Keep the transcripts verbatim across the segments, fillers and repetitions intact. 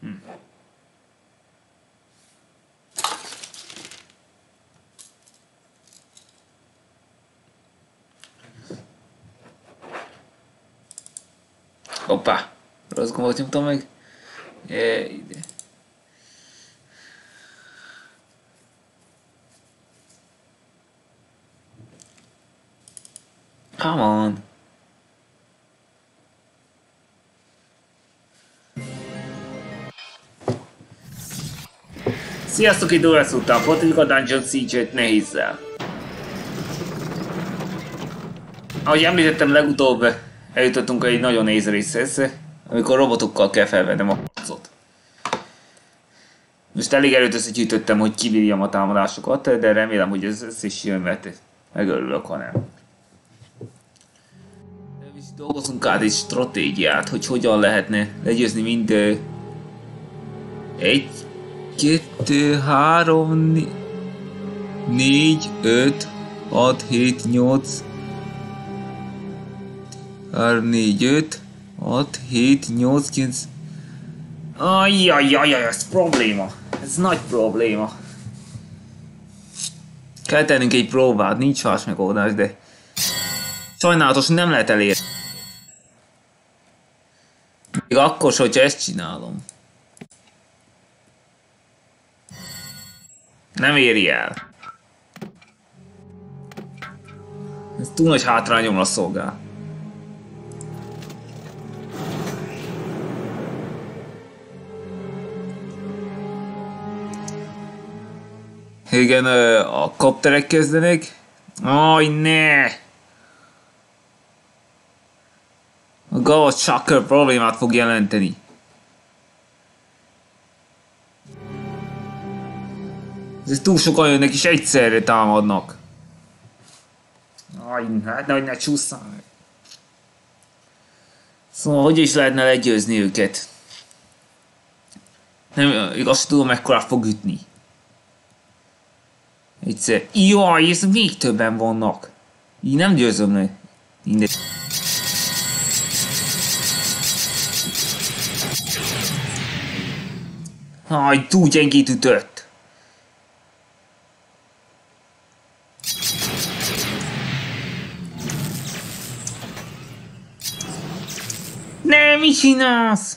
Hm. Hoppá! Rossz gombot nyomtam meg. É, ide. Come on! Sziasztok, itt Dórász után, folytatjuk a Dungeon Siege-et nehézzel. Ahogy említettem, legutóbb eljutottunk egy nagyon nehéz részhez, amikor robotokkal kell felvennem a harcot. Most elég erőt összegyűjtöttem, hogy kibírjam a támadásokat, de remélem, hogy ez össze is jön, mert megörülök, ha nem. Dolgozunk át egy stratégiát, hogy hogyan lehetne legyőzni mind egy, kettő, három, négy, öt, hat, hét, nyolc, három, négy, öt, hat, hét, nyolc, kilenc. Ajjajjajjaj, ez probléma. Ez nagy probléma. Kell tennünk egy próbát, nincs más megoldás, de sajnálatos, nem lehet elérni. Még akkor, hogyha ezt csinálom. Nem éri el. Ez túl nagy hátrányomra szolgál. Igen, a kopterek kezdenek. Aj, ne! A Ghost Shocker problémát fog jelenteni. Ez túl sokan jönnek és egyszerre támadnak. Aj, hát nehogy ne csúszszál meg. Szóval hogy is lehetne legyőzni őket? Nem, igaz, tudom, mekkorát fog ütni. Egyszer. Jaj, ez még többen vannak. Így nem győzöm le. Mindegy. Aj, túl gyengét ütött. Nem, mit csinálsz?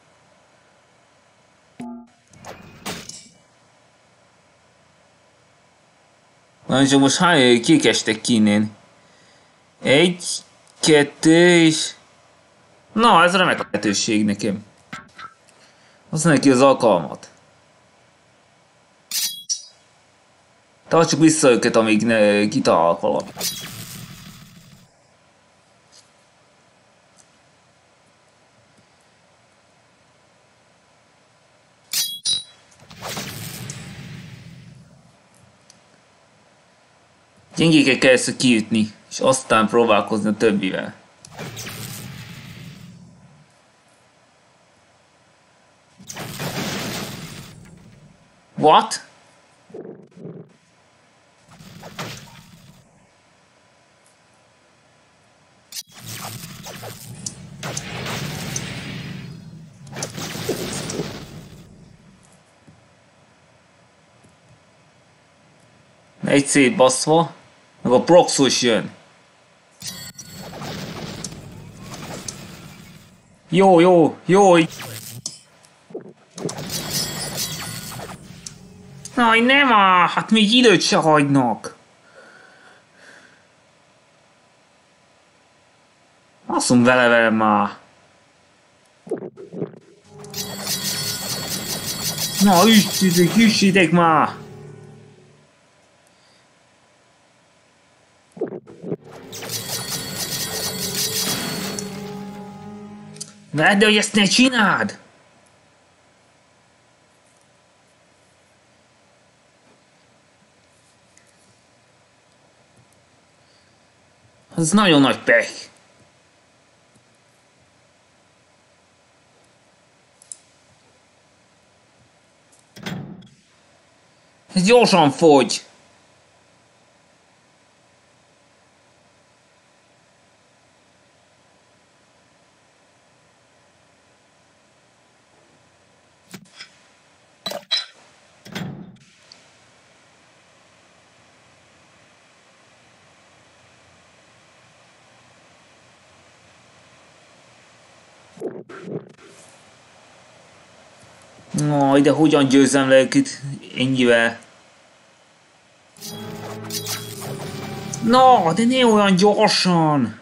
Na, csak most hány kikestek ki innen? Egy, kettő és... Na, ez remek lehetőség nekem. Használj ki az alkalmat. Tartsuk vissza őket, amíg ne kitalálok valami. Gyengéket kell ezt kiütni, és aztán próbálkozni a többivel. What? Egy szétbaszva, meg a proxus jön. Jó, jó, jó. Aj, nem áll, hát még időt se hagynak. Asszom vele velem már. Na, üssétek, üssétek már. Vedd, hogy ezt ne csináld! Az nagyon nagy pech. Ez gyorsan fogy. Aj, de hogyan győzem le őket ennyivel? Na, de ne olyan gyorsan!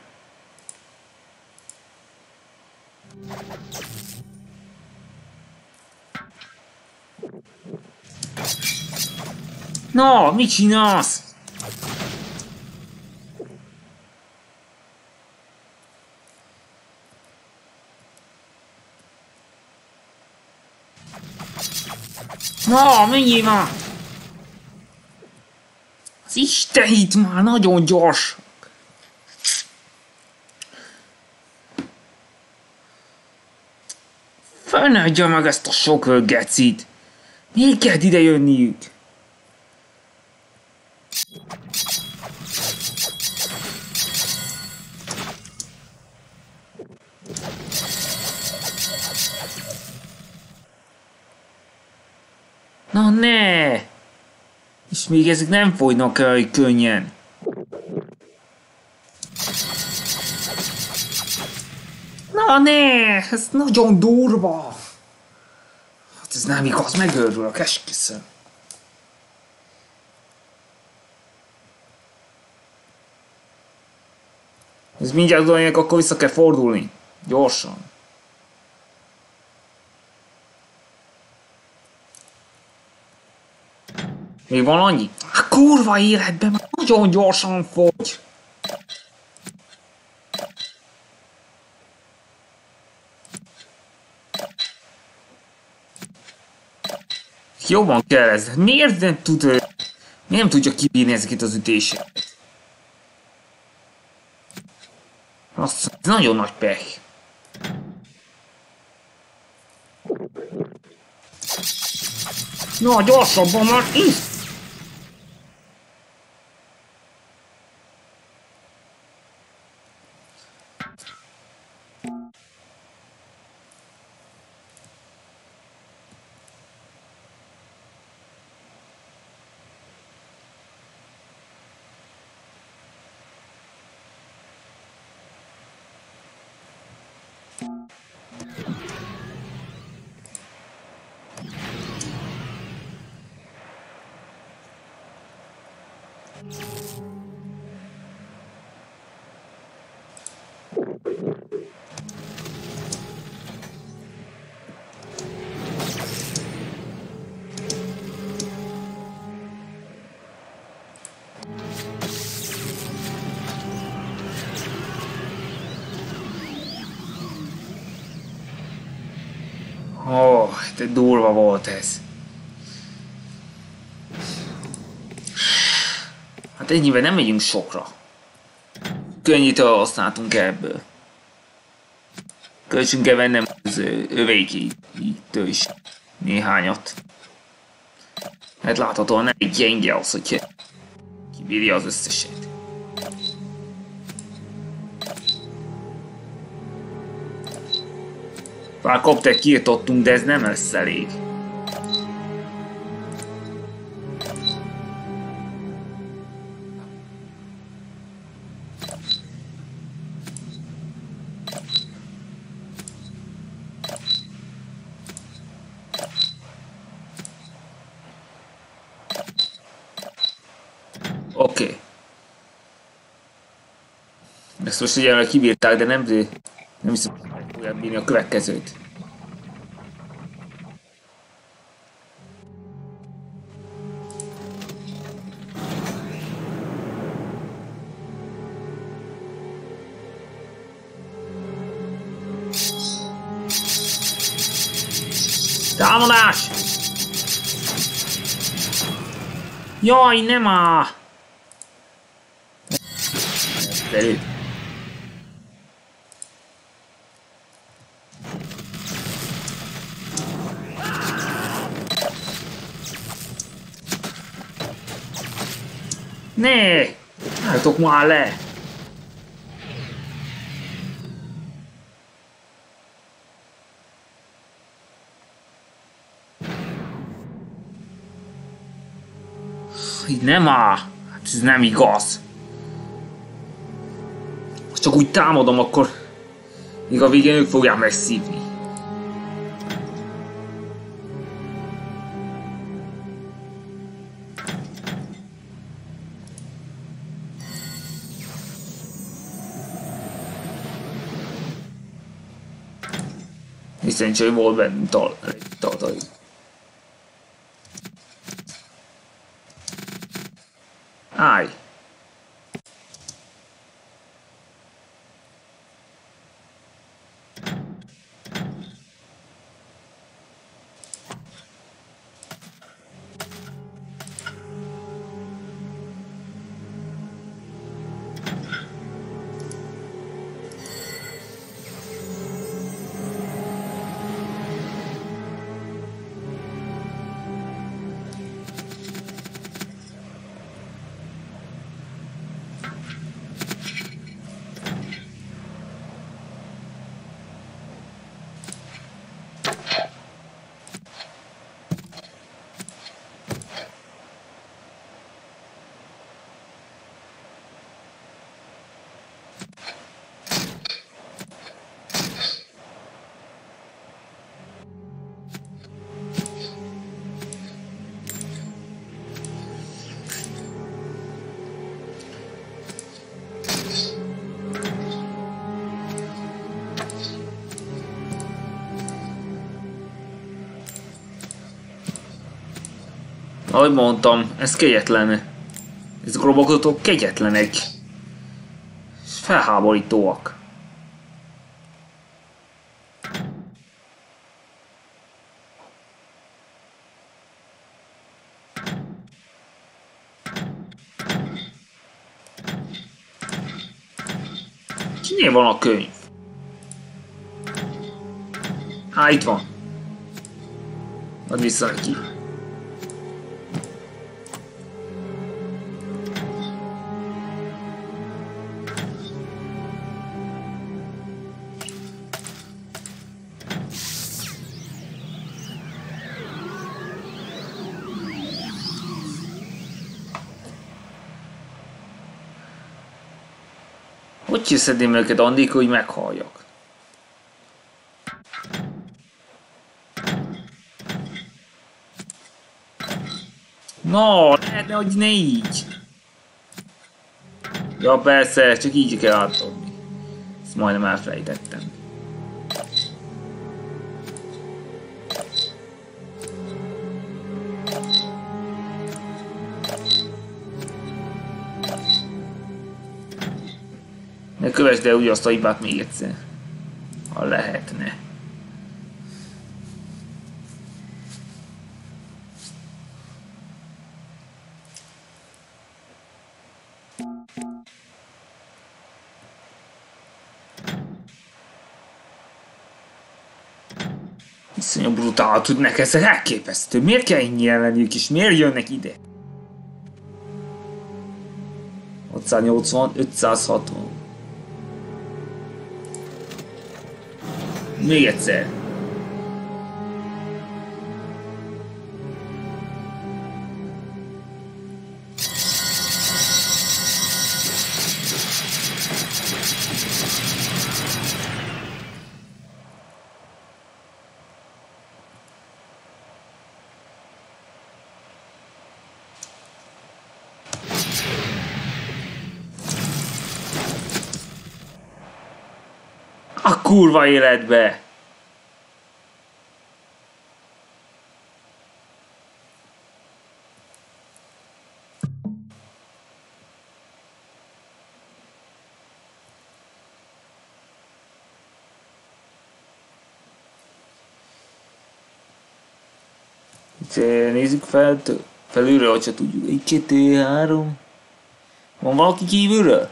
Na, mit csinálsz? Na, menjél már! Az Isten itt már nagyon gyors! Fenedje meg ezt a sok gecit! Miért kell ide jönniük? Na ne! És még ezek nem folynak el könnyen. Na ne! Ez nagyon durva! Hát ez nem igaz, megőrülök, esküszöm. Ez mindjárt odaérnek, akkor vissza kell fordulni. Gyorsan. Még van annyi? A kurva életben már nagyon gyorsan fogy. Jobban kell ez. Miért nem tud... Miért nem tudja kibírni ezeket az ütéseket? Azt, ez nagyon nagy pech. Na, gyorsabban már is! Ó, oh, de durva volt ez. Hát ennyivel nem megyünk sokra. Könnyítől használtunk ebből. Kölcsön kell vennem az övékétől is néhányat. Hát láthatóan nem egy gyenge az, hogy kibírja az összeset. Bár koptert kiirtottunk, de ez nem lesz elég. Oké. Okay. Ezt most ugye kibírták, de nem, nem hiszem, hogy meg fogják bírni a következőt. Támadás! Jaj, nem á! Egyszerű. Ne! Álltok már le! Így nem áll! Hát ez nem igaz! Ha csak úgy támadom, akkor Míg a végén ők fogják megszívni. Hiszen csak volt benne tartalék. Állj! Ahogy mondtam, ez kegyetlen. Ezek a robotok kegyetlenek. És felháborítóak. Kinél van a könyv? Á, itt van. Add vissza neki. Hogy kiszedném őket, Andika, hogy meghalljak? No, lehetne, hogy ne így. Ja persze, csak így kell átadni. Ezt majdnem elfelejtettem. Ne kövesd el ugyanazt a hibát még egyszer. Ha lehetne. Iszonyú brutál tudnak, ez elképesztő. Miért kell ennyien lenniük és miért jönnek ide? hatszáznyolcvan, ötszázhatvan. Még egyszer. A kurva életbe! Itt nézzük fel, felülről, hogyha tudjuk. Egy, kettő, három. Van valaki kívülről?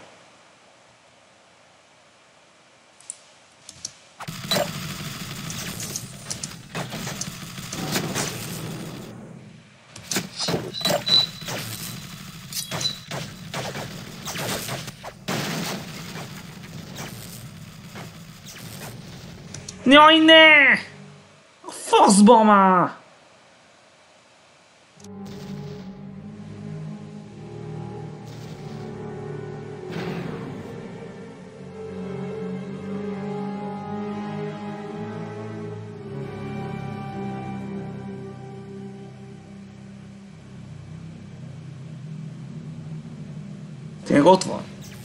Jaj, ne! A faszba már! Tényleg ott van?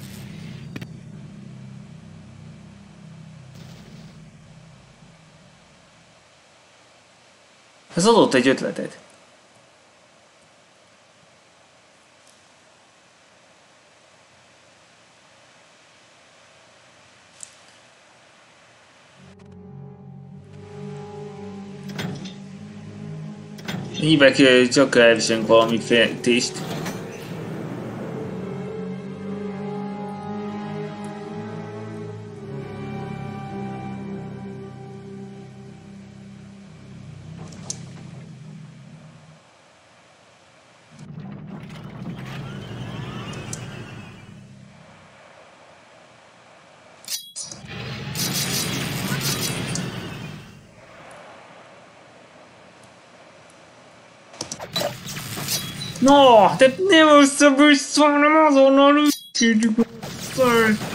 Ez adott egy ötletet. Nyilván csak elviselünk valami féltést. No, de nem össze-vissza, hanem azonnal ügyítjük össze.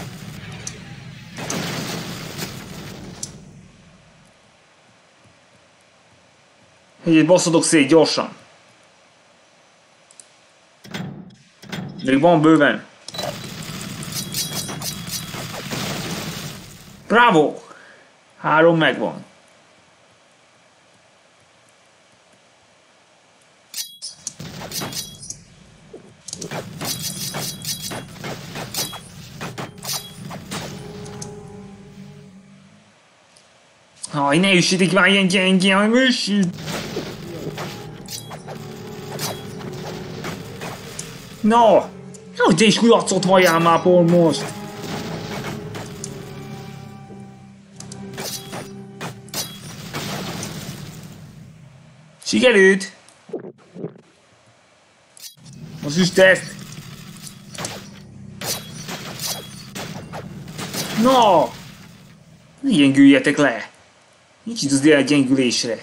Egyet basszadok szét gyorsan. Még van bőven. Bravo! Három megvan. Aj, ne üsítik már ilyen gyengén, hanem üsít! No! Hogy te is kujacot halljál már pont most! Sikerült! Most üsd ezt! No! Ne gyengüljetek le! Nincs itt az idő a gyengülésre.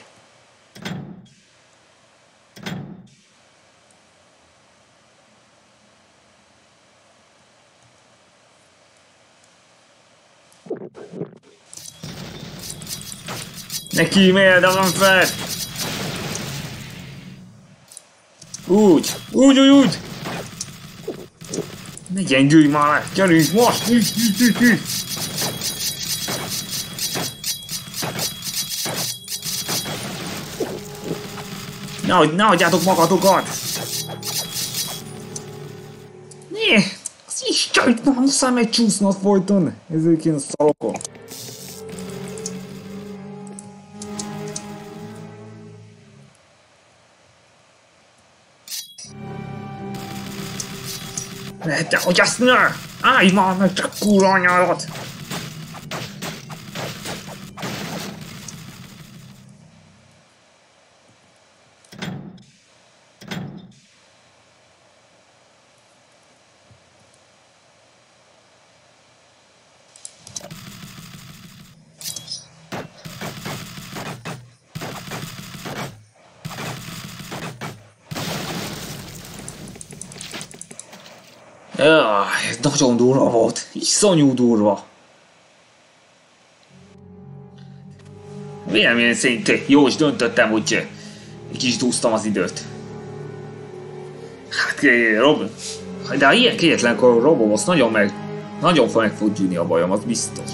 Neki mered azon fel! Úgy, úgy, úgy, úgy! Ne gyengülj már le! Gyerünk most! Ügy, ügy, ügy, ügy. Nehogy, ne hagyjátok magatokat! Ne! Az Isten, már muszáj megcsúsznod folyton! Ezek ilyen szarokon. De hogy azt ne! Állj már meg csak kurva anyádat! Jaj, ez nagyon durva volt, iszonyú durva. Véleményem szerint jó is döntöttem, hogy egy kicsit úsztam az időt. Hát, Rob, de ha ilyen kegyetlenkor Robom, azt nagyon meg, nagyon meg fog gyűni a bajom, az biztos.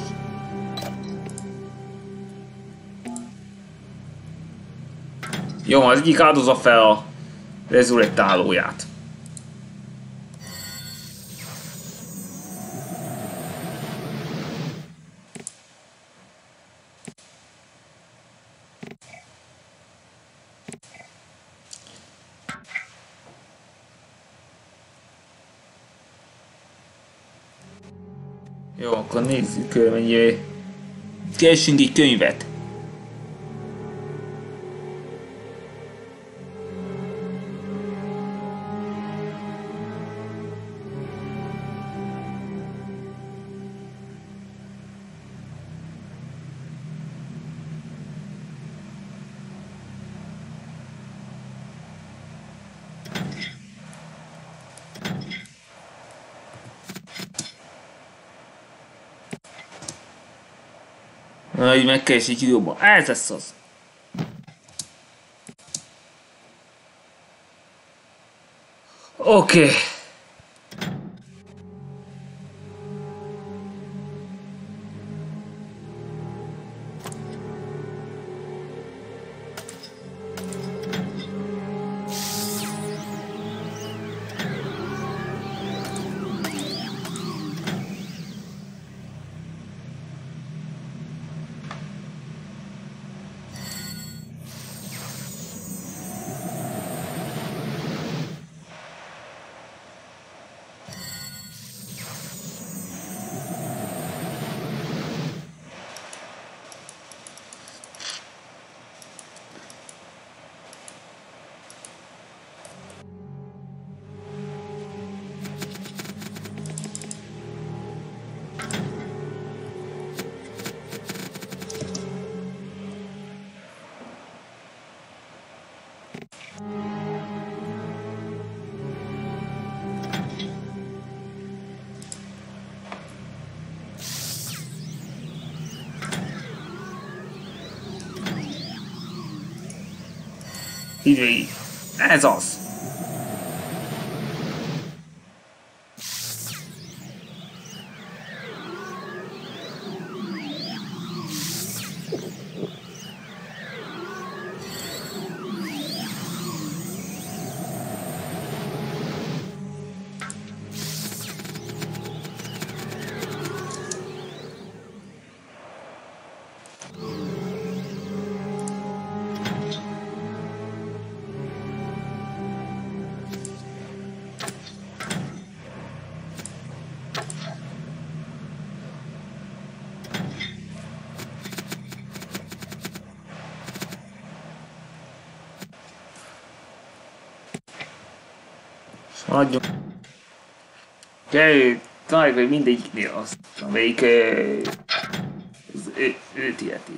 Jó, az egyik áldozza fel a rezurektálóját. Jó, akkor nézzük, mennyi... Keresünk egy könyvet. Na, így megkeresik jobban. Ez lesz az. Oké. Okay. Így végig. Ez az. Hagyjuk. Kell, találjuk meg mindegyiknél azt, amelyik az ő, őt illeti.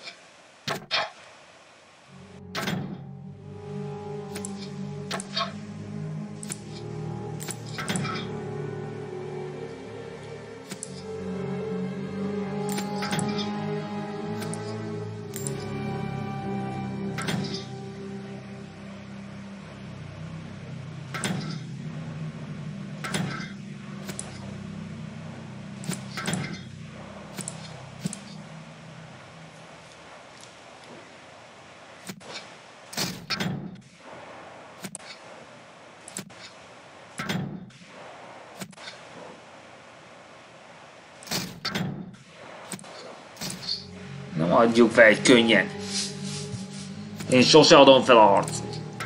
Nem adjuk fel egy könnyen. Én sose adom fel a harcot.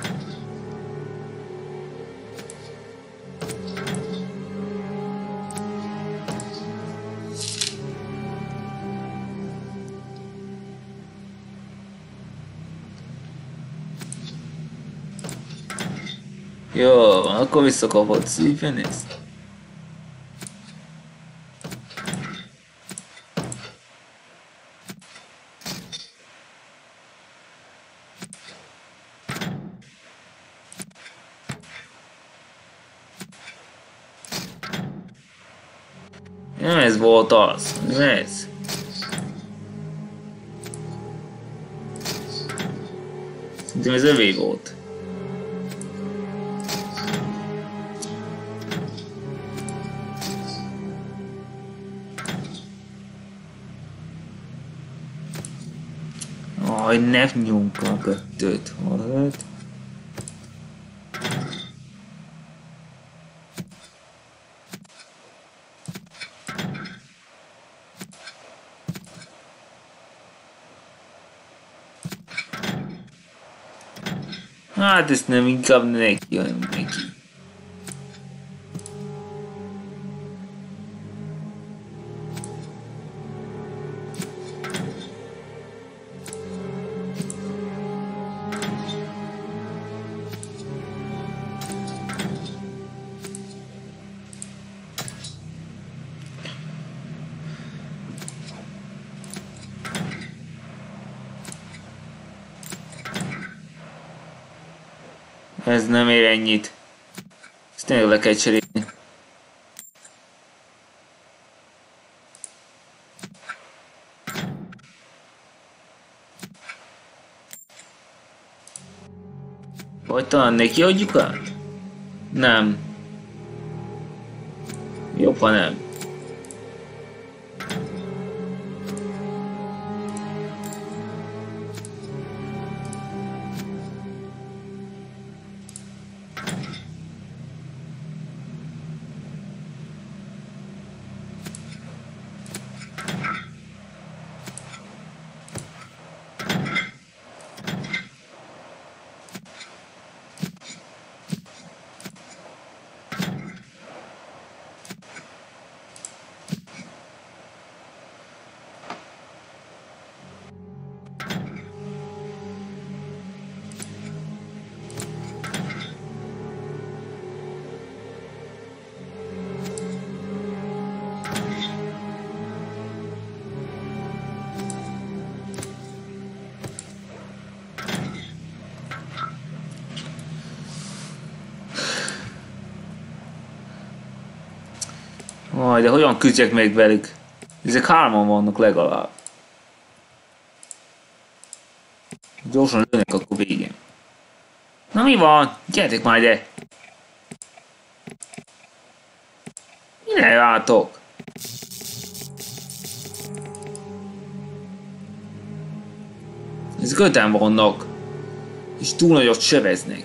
Jó, akkor visszakapod szépen ezt. Nem ez volt az, nem ez. Szerintem ez övé volt. Aj, ne nyomjuk a kettőt, hallod? Hát ezt nem, inkább neki, hanem neki. Ez nem ér ennyit. Ezt tényleg le kell cserélni. Vagy talán neki adjuk át? Nem. Jobb, ha nem. Aj, de hogyan küzdjek meg velük? Ezek hárman vannak legalább. Gyorsan lőnek, akkor végén. Na mi van? Gyertek már ide! Mire váltok? Ez kötem vannak. És túl nagyot sebeznek.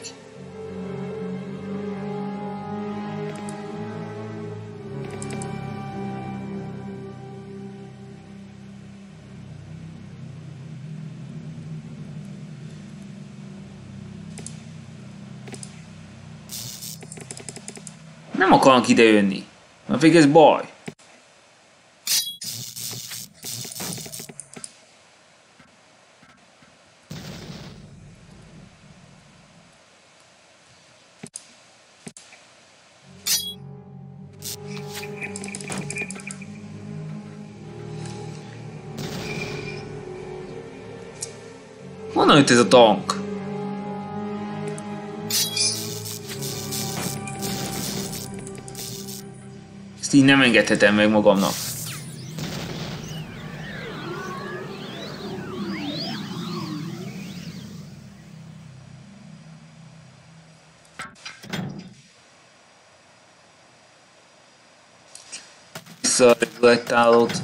Nem akarnak ide jönni. Mert végig ez baj. Honnan jött ez a tank? Ezt így nem engedhetem meg magamnak. Visszareflektálod.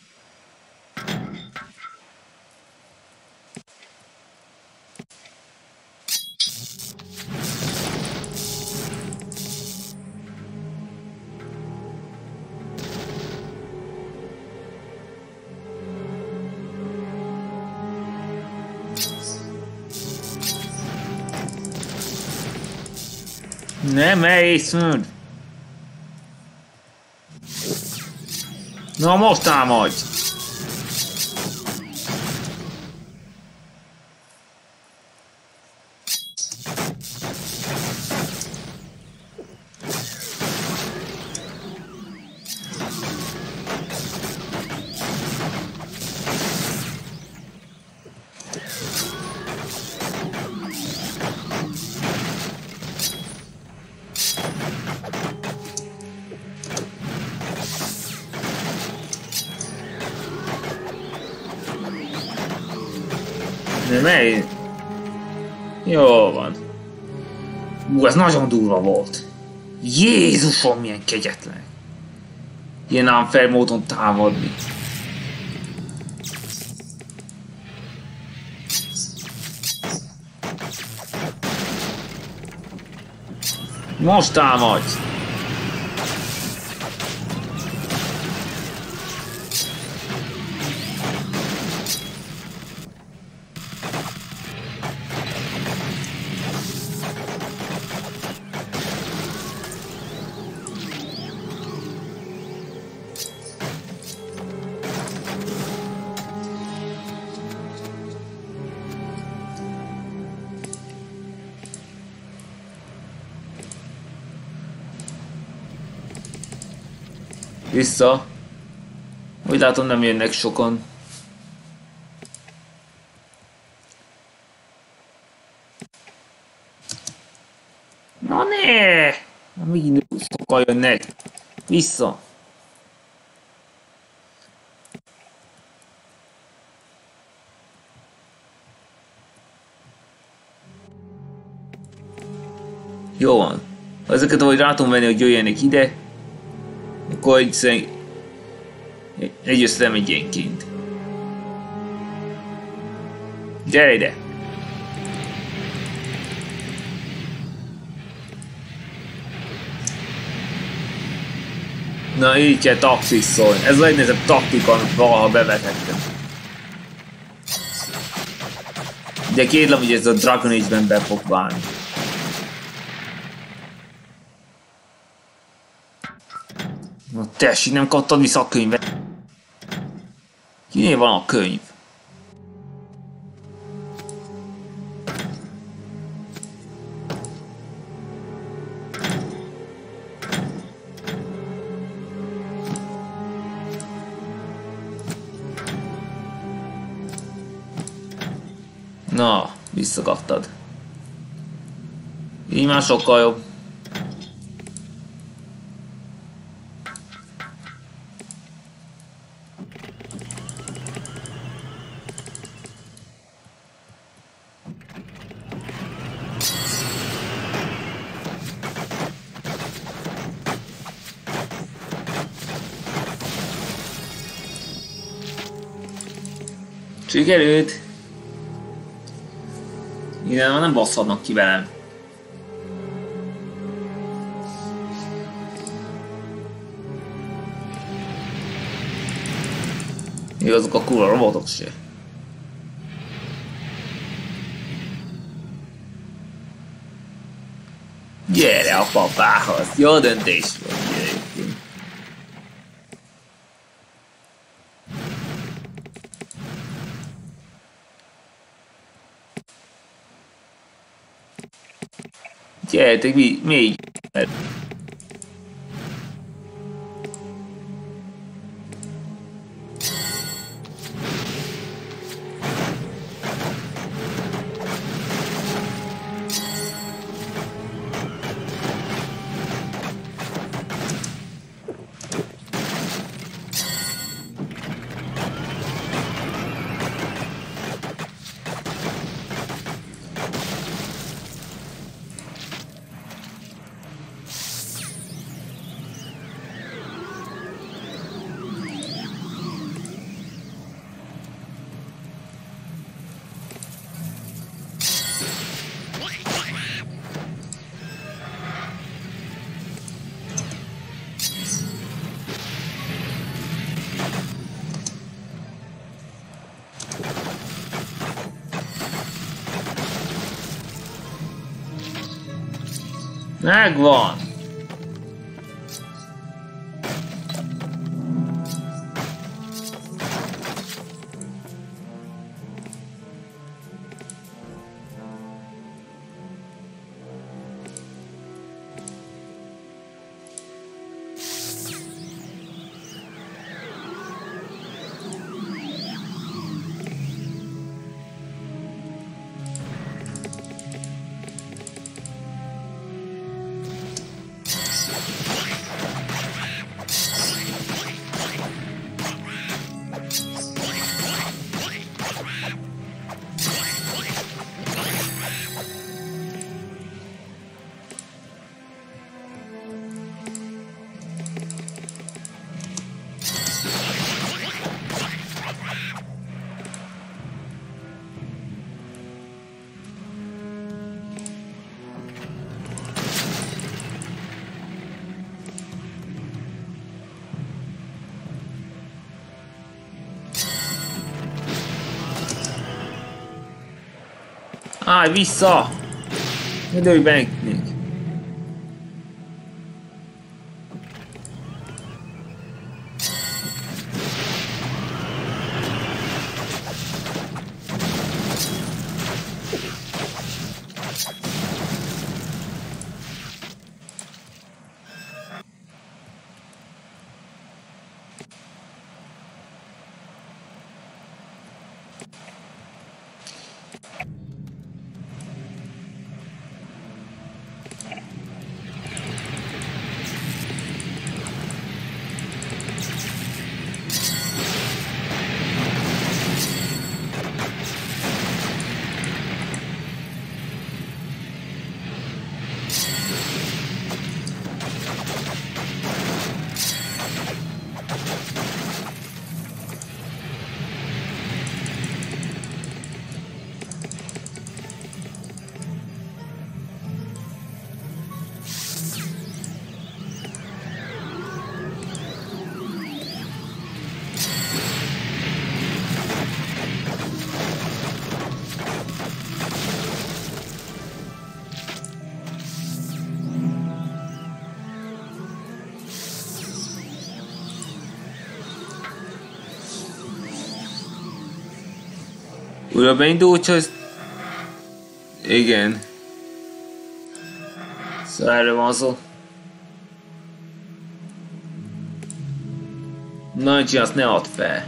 Nem észműd! Na most támadj! De mely? Jó van. Ú, ez nagyon durva volt. Jézusom, milyen kegyetlen. Ilyen unfair módon támadni. Most támadj! Vissza. Úgy látom, nem jönnek sokan. Na ne! Amíg sokan jönnek. Vissza. Jó van. Ha ezeket ahogy rá tudom venni, hogy jöjjenek ide, akkor egyszerűen egy össze nem egyenként. Gyere ide! Na így kell taxiszolni. Ez a legnehezebb taktika, amit valaha bevetettem. De kérlem, hogy ez a Dragon Age-ben be fog válni. Na tessék, nem kaptad vissza a könyvet? Kinél van a könyv? Na, visszakaptad. Így már sokkal jobb. Sikerült! Igen, nem basszadnak ki velem. Igazok a kurva robotok se. Gyere a papához! Jó döntés volt, gyerekünk. Gyertek, mi, még... Megvan! Állj vissza! Ne dőlj be nekik! Újra beindult, hogy... Igen. Szóval erről van szó. Nagyi, azt ne add fel.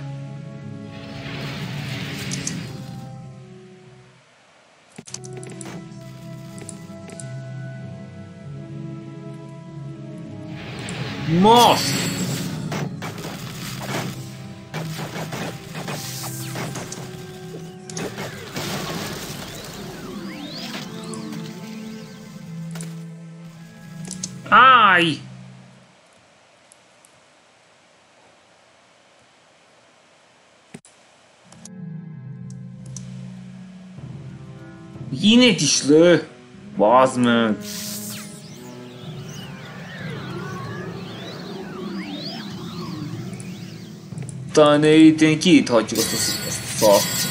Most! Állj! Innét is lő! Bazd meg! Talán itt én kiíthatjuk azt a, azt a szart.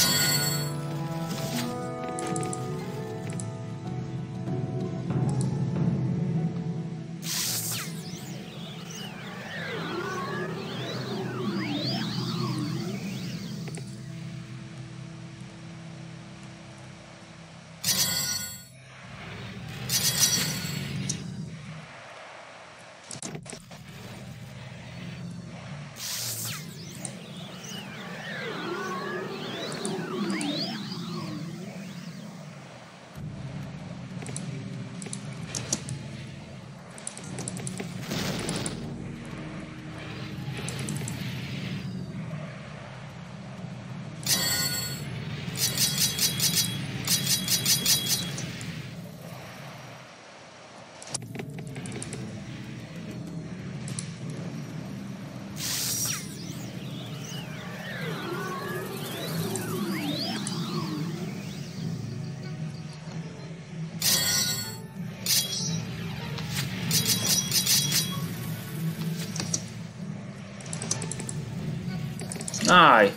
Állj!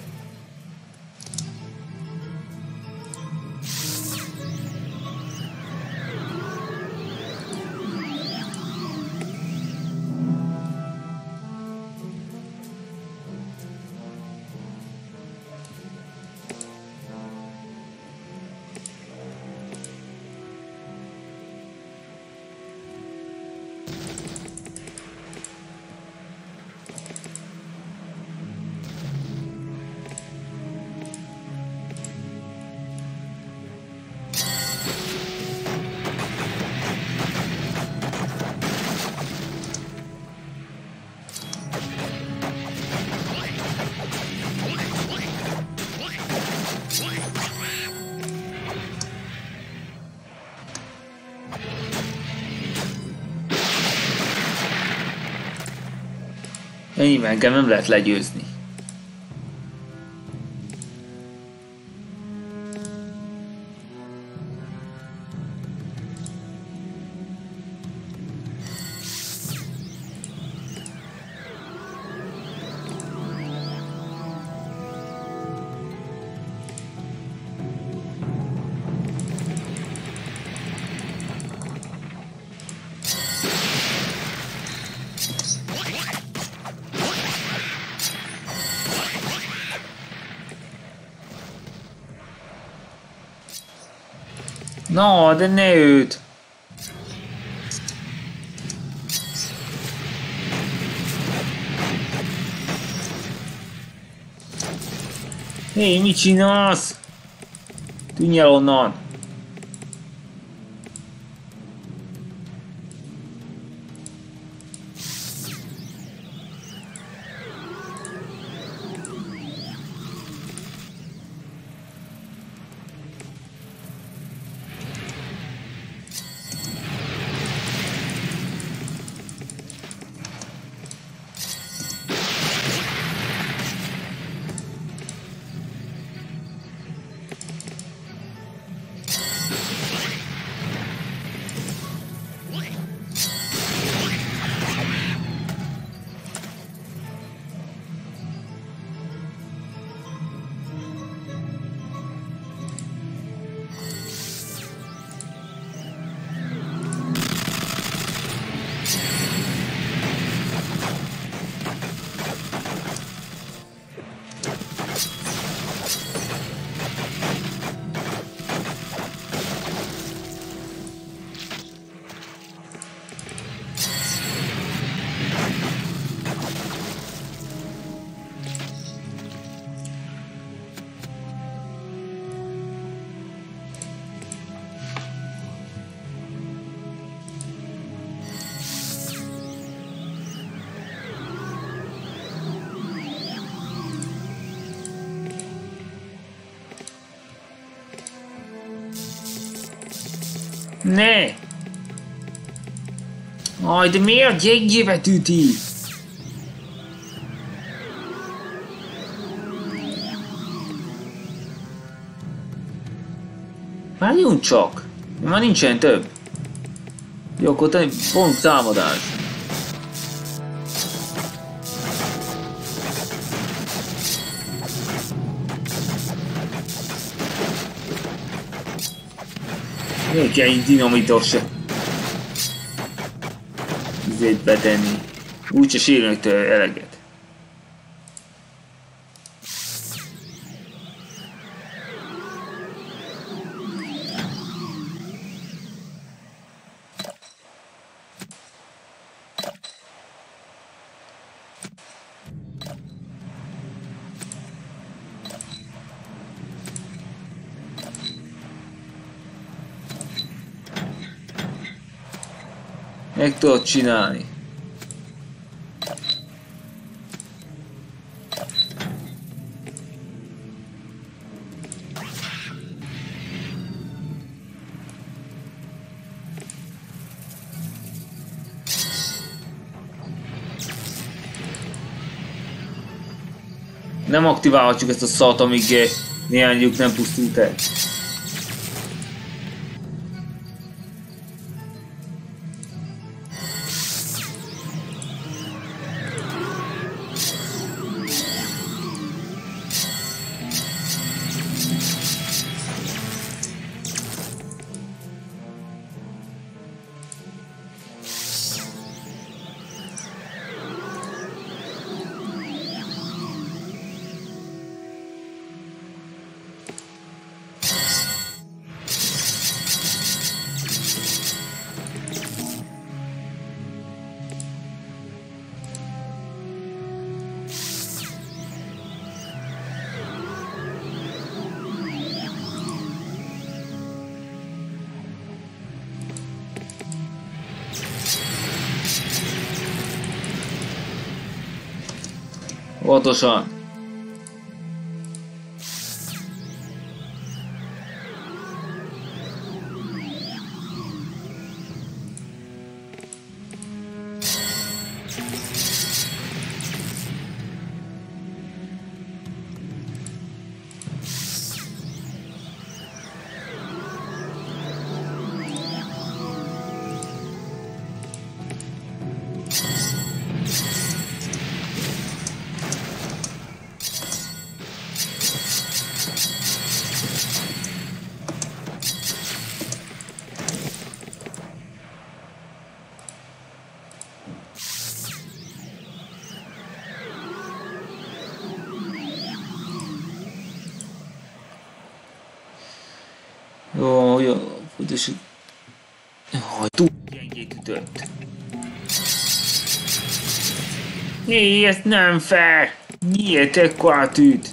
Ennyi, engem nem lehet legyőzni. No, de ne őt! Hé, mit csinálsz? Tűnj el onnan! Ne! Aj, de miért gyengébe tűti? Várjunk csak! Már nincsen több. Jó, akkor te pont támadás. Még kell egy dinamitos izét betenni. Úgyse sérülnek tőle eleget. Meg tudod csinálni. Nem aktiválhatjuk ezt a szart, amíg néhányuk nem pusztult el. Óvatosan. Jó, jó, fontos, hogy túl gyengét ütött. Hé, ez nem fair! Miért ekkor üt?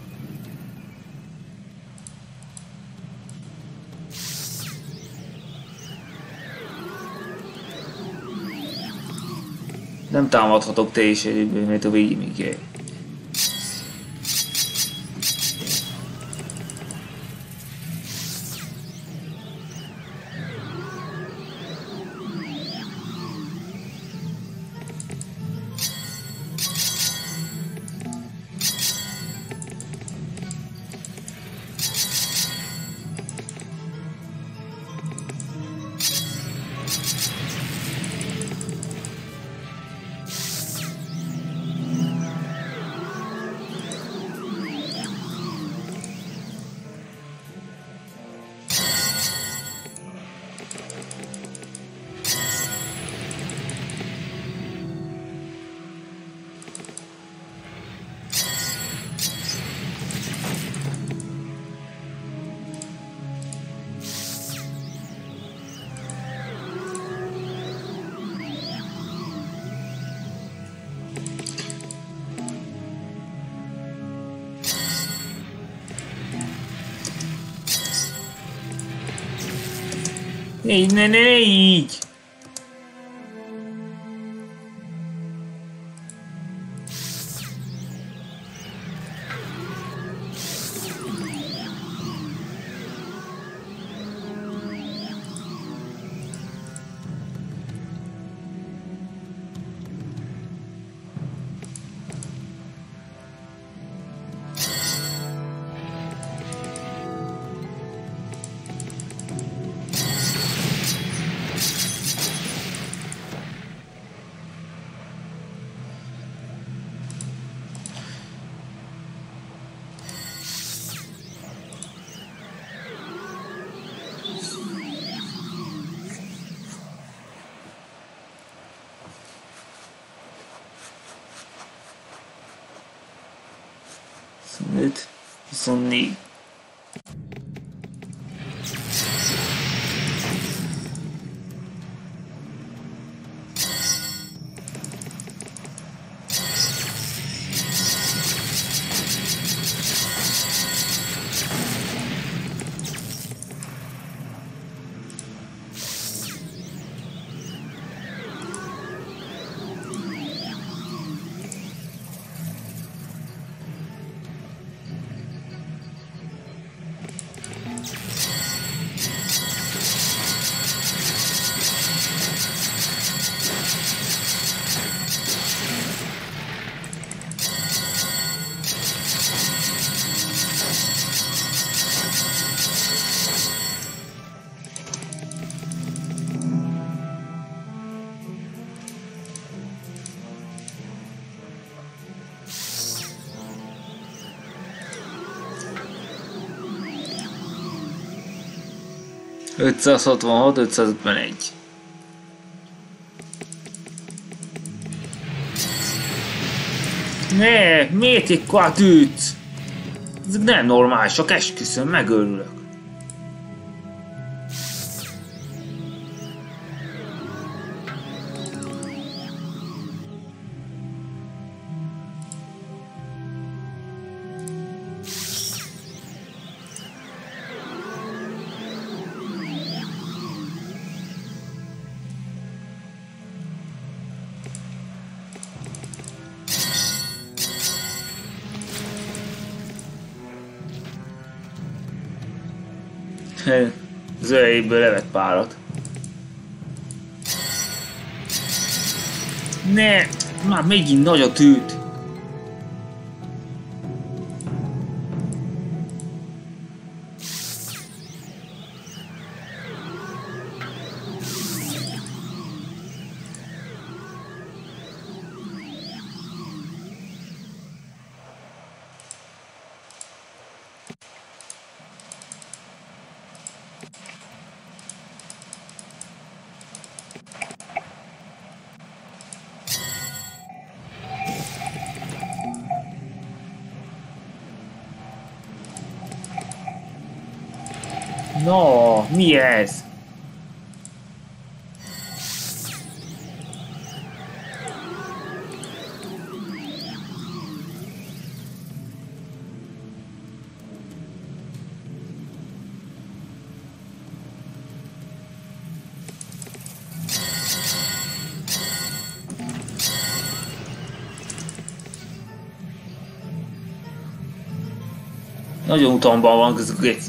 Nem támadhatok teljesen, mert a végig még ér. Így, ne, ne, ne, így! huszonöt, huszonnégy. ötszázhatvanhat, ötszázötvenegy. Ne, miért egy katűt? Ezek nem normálisak, esküszöm, megőrülök. Zöldből levett párat. Ne! Már megint nagy a tűt! No, mi ez? Nagyon utamban van ezek a gecik.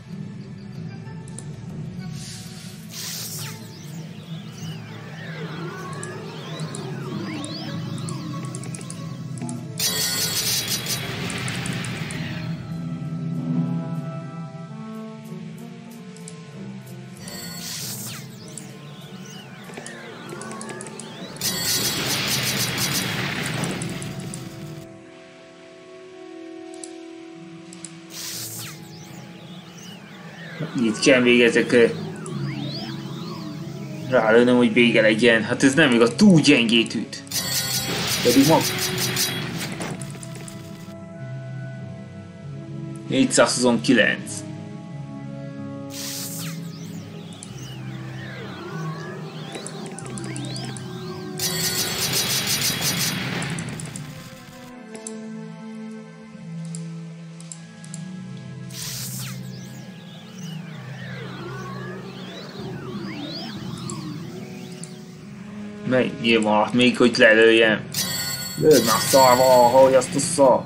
Itt kell még ezekre rálőnöm, hogy vége legyen. Hát ez nem igaz, túl gyengét üt. Pedig mag... négyszázhuszonkilenc. Mennyi maradt még, hogy lelőjem? Lőd már szarva, ahogy azt a szar.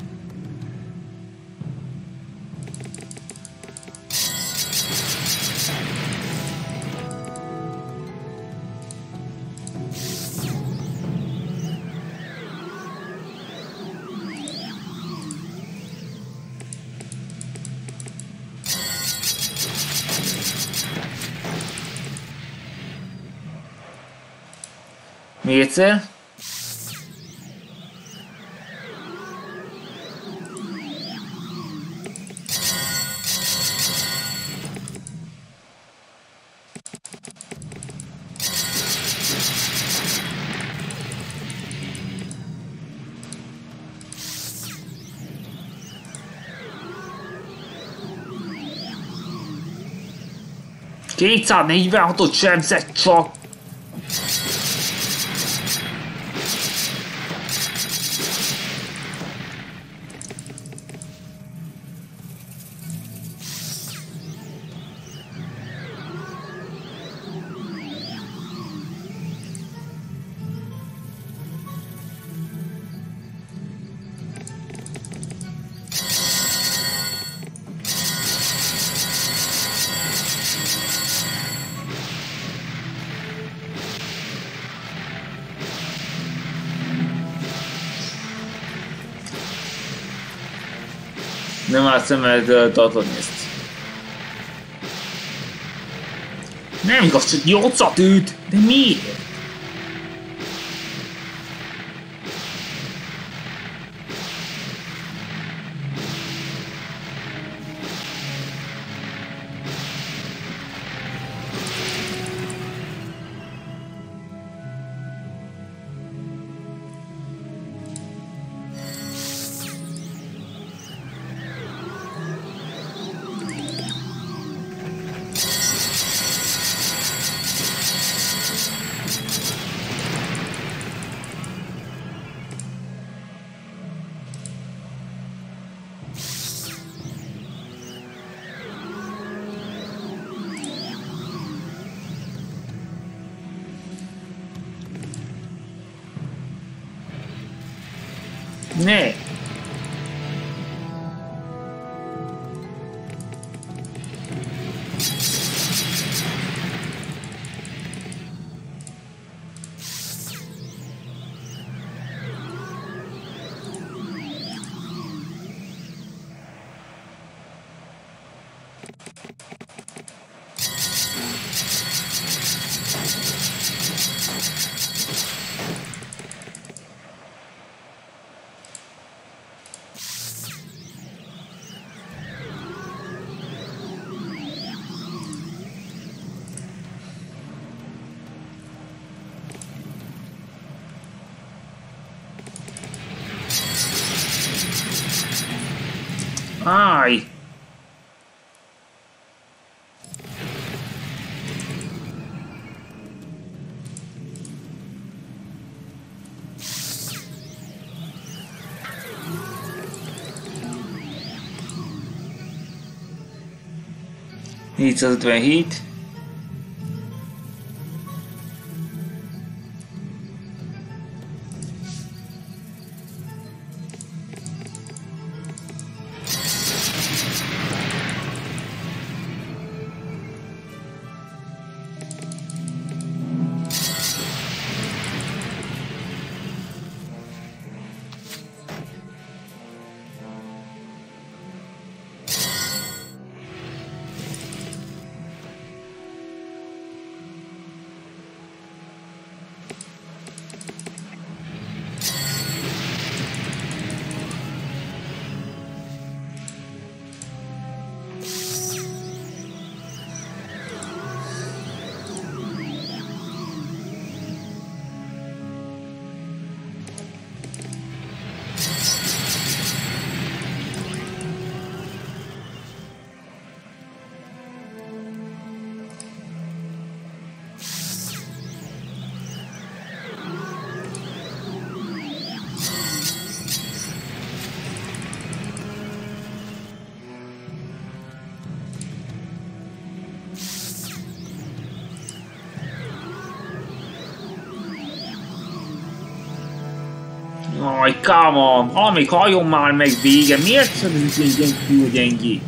Még egyszer. kétszáznegyvenhatot sebzett csak. Nem áll szemed tartani ezt. Nem igaz, csak nyolcat üt, de miért? Ne! Állj! négyszázötvenhét. Aj, come on! Amíg halljon már meg vége, miért szedünk ilyen küldjengét?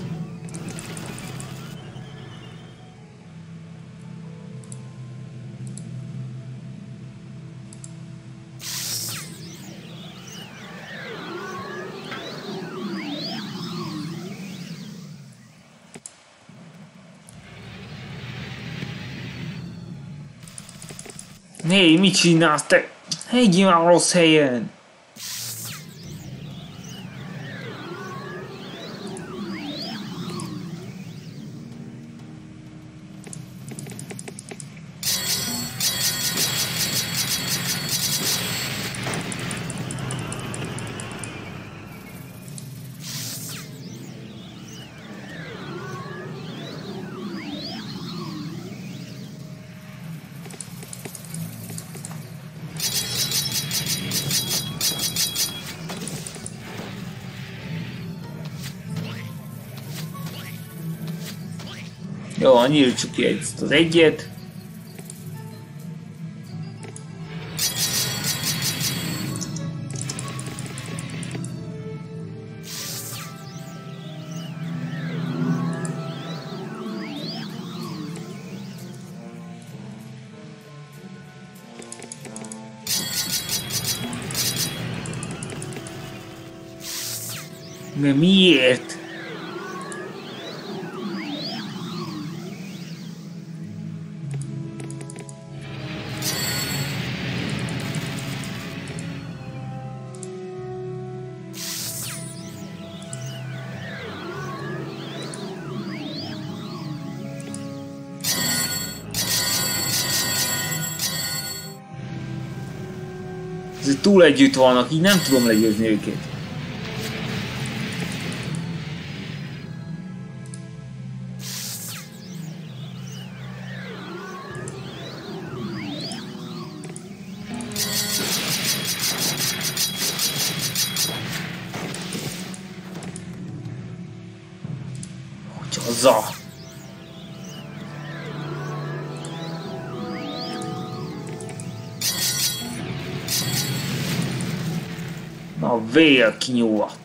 Hé, mit csinálsz te? Hegyél már rossz helyen! Jó, nyíltsuk ki ezt az egyet. De miért? Ezek túl együtt vannak, így nem tudom legyőzni őket. Haza! Na, vér kinyúlott.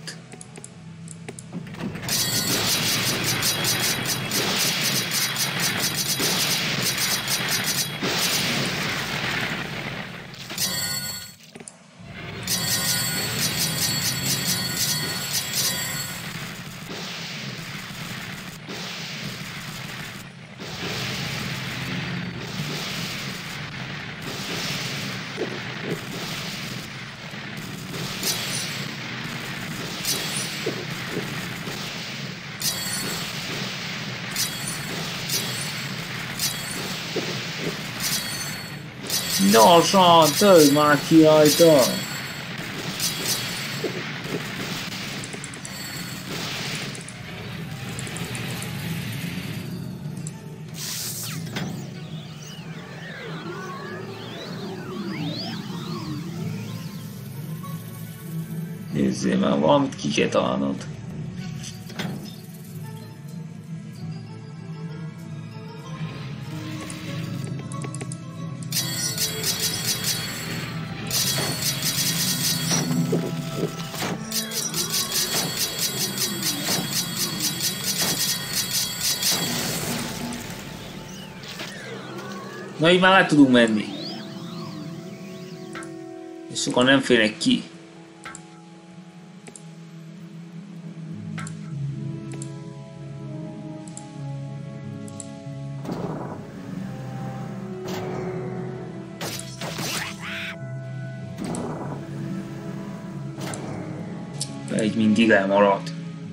Gyorsan, törj már ki rajta! Nézzél már, valamit ki kell találnod. Na így már le tudunk menni. És sokan nem félnek ki. Egy mindig elmaradt.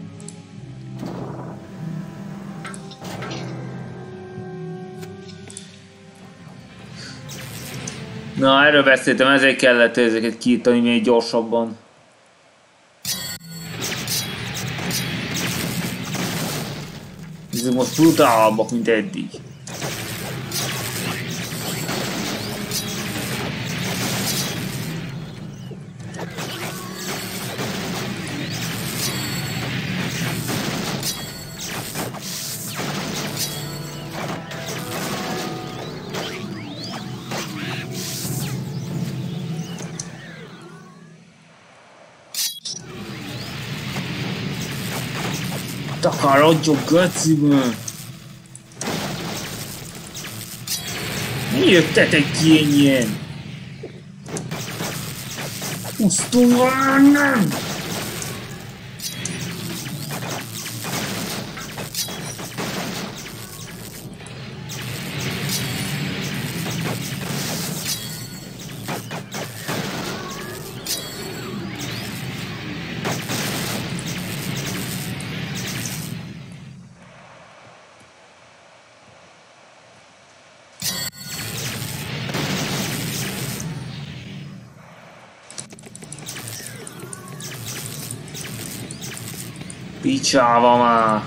Na, erről beszéltem, ezért kellett ezeket kiírtani még gyorsabban. Ezek most brutálabbak, mint eddig. Takarodjon göciből! Mi jöttetek ki ennyien? Pusztulva nem! Picsába már!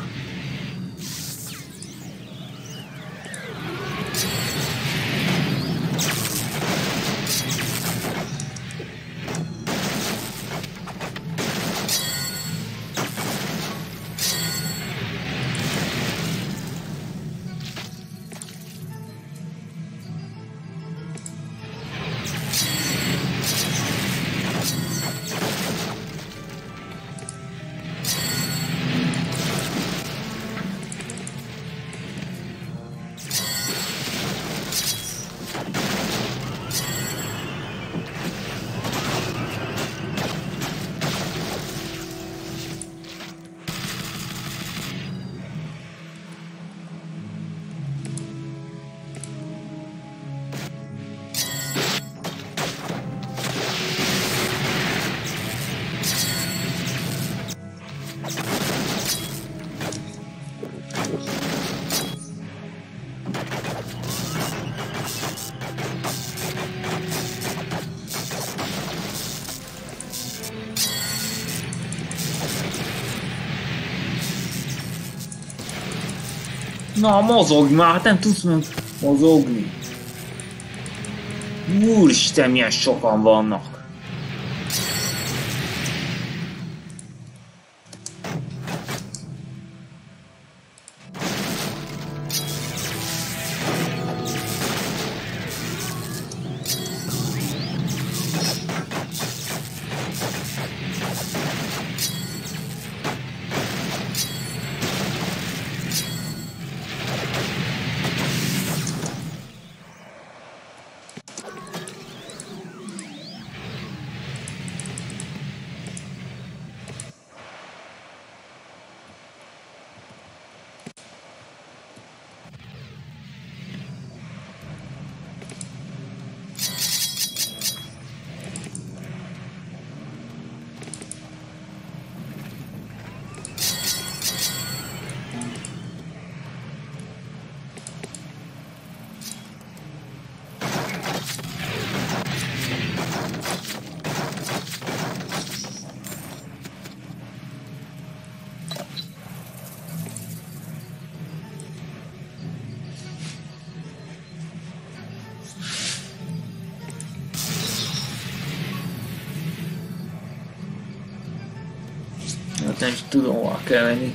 Na, mozogj már, hát nem tudsz meg mozogni. Úristen, milyen sokan vannak. Hát nem is tudom, hol kell menni.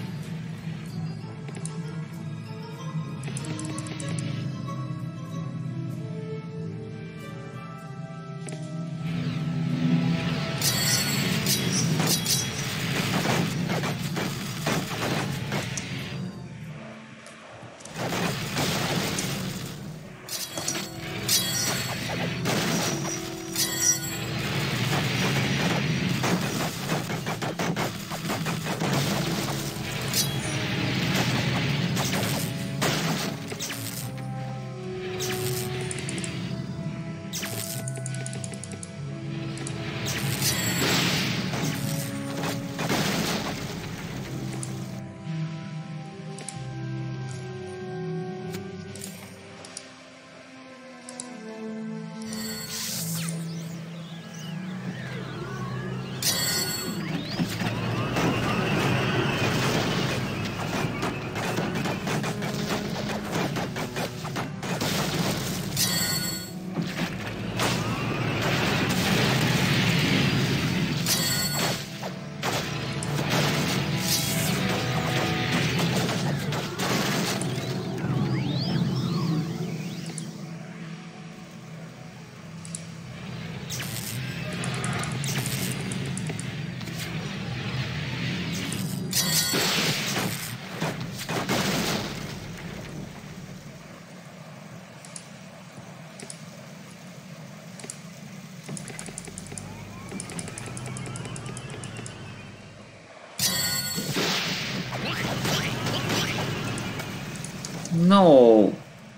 No.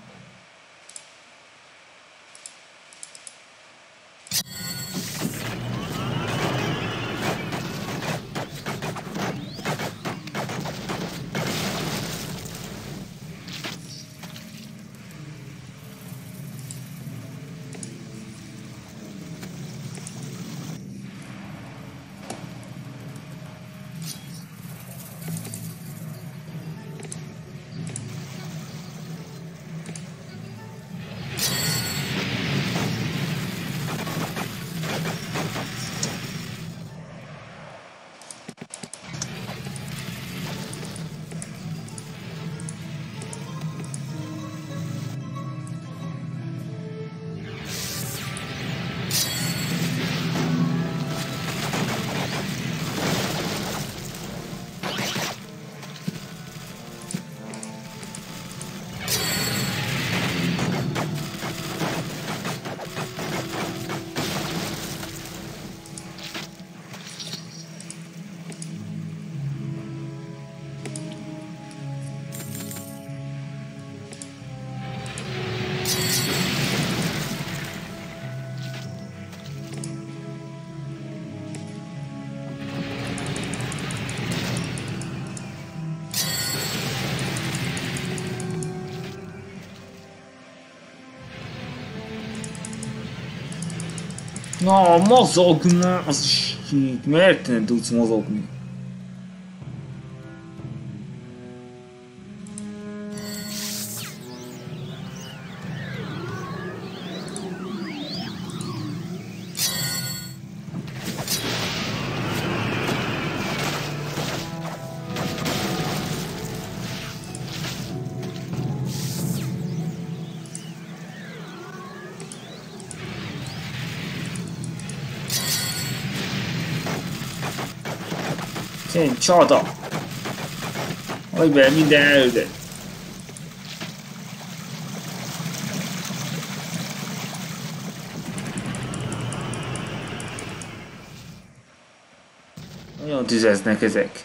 Na, mozogna, az is így, miért nem tudsz mozogni? Én csata! Hogy be minden elődet! Nagyon tüzeznek ezek.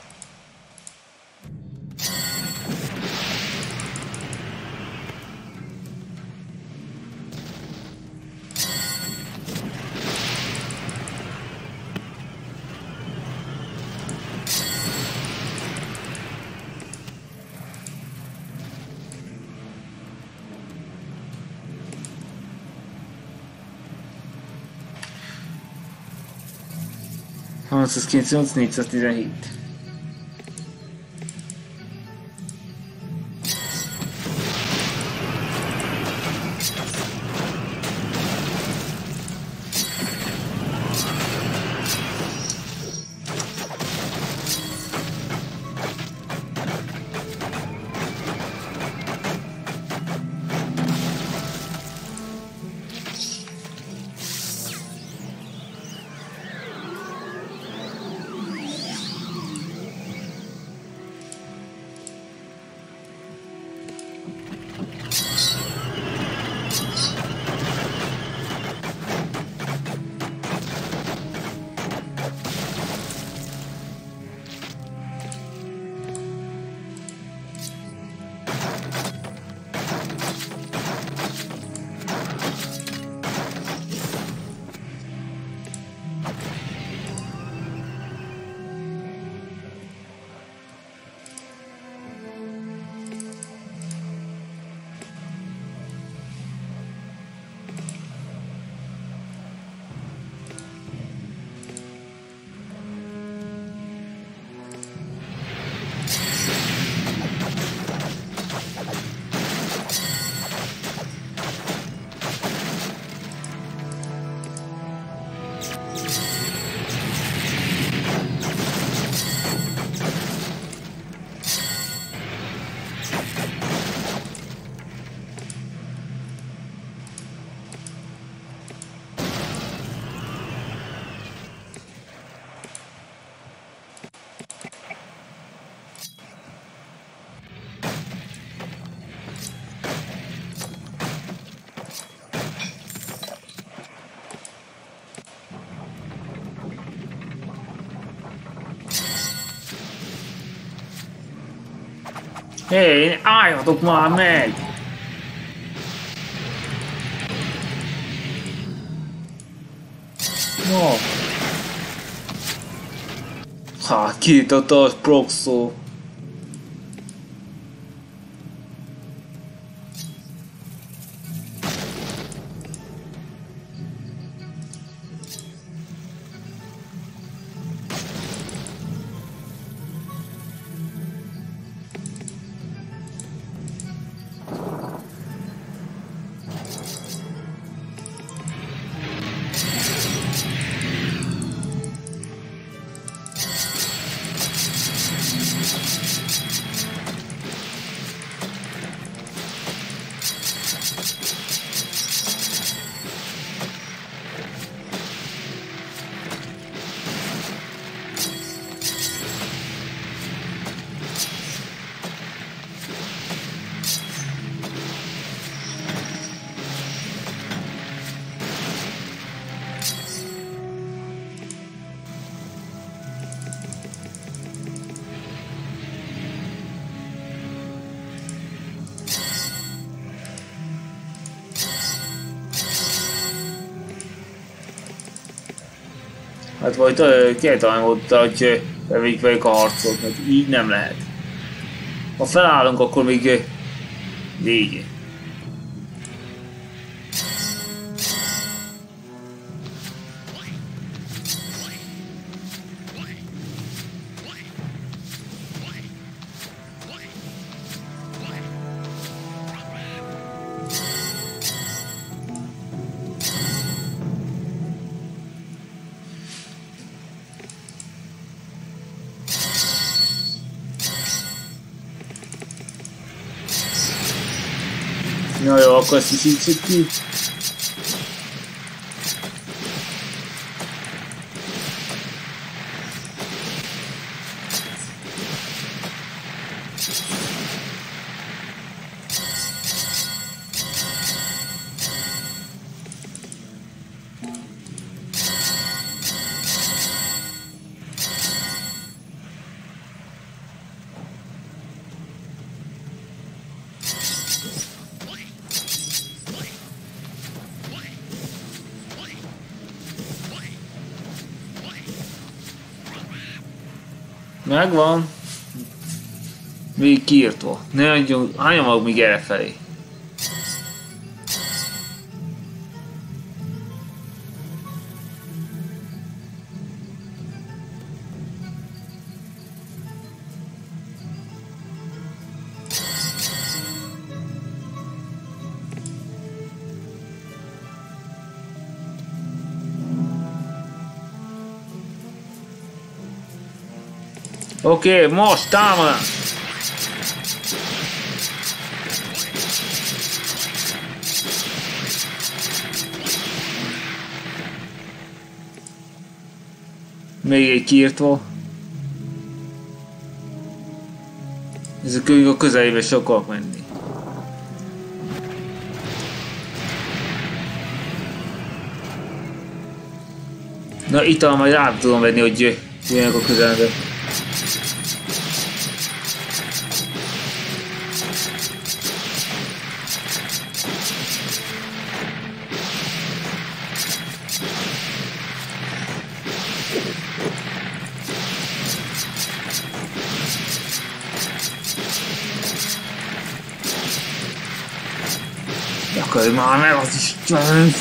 harminckilencszázkilencvennyolc négyszáztizenhét. Hé, álljatok már meg! No. Ha, kiította a proxó. Hát vagy kell talán ott, hogy bevégjük velük a harcot, mert így nem lehet. Ha felállunk, akkor még végig. Na jó, akkor ezt is így ki. Megvan. Még kiírtva. Ne adjon, hányan maguk még erre felé. Oké, okay, most támadás! Még egy kiírtva. Ez a könyv a közelébe se akarok menni. Na itt talán majd rá tudom venni, hogy jöjjenek a közelbe. Akarj már meg az Isten!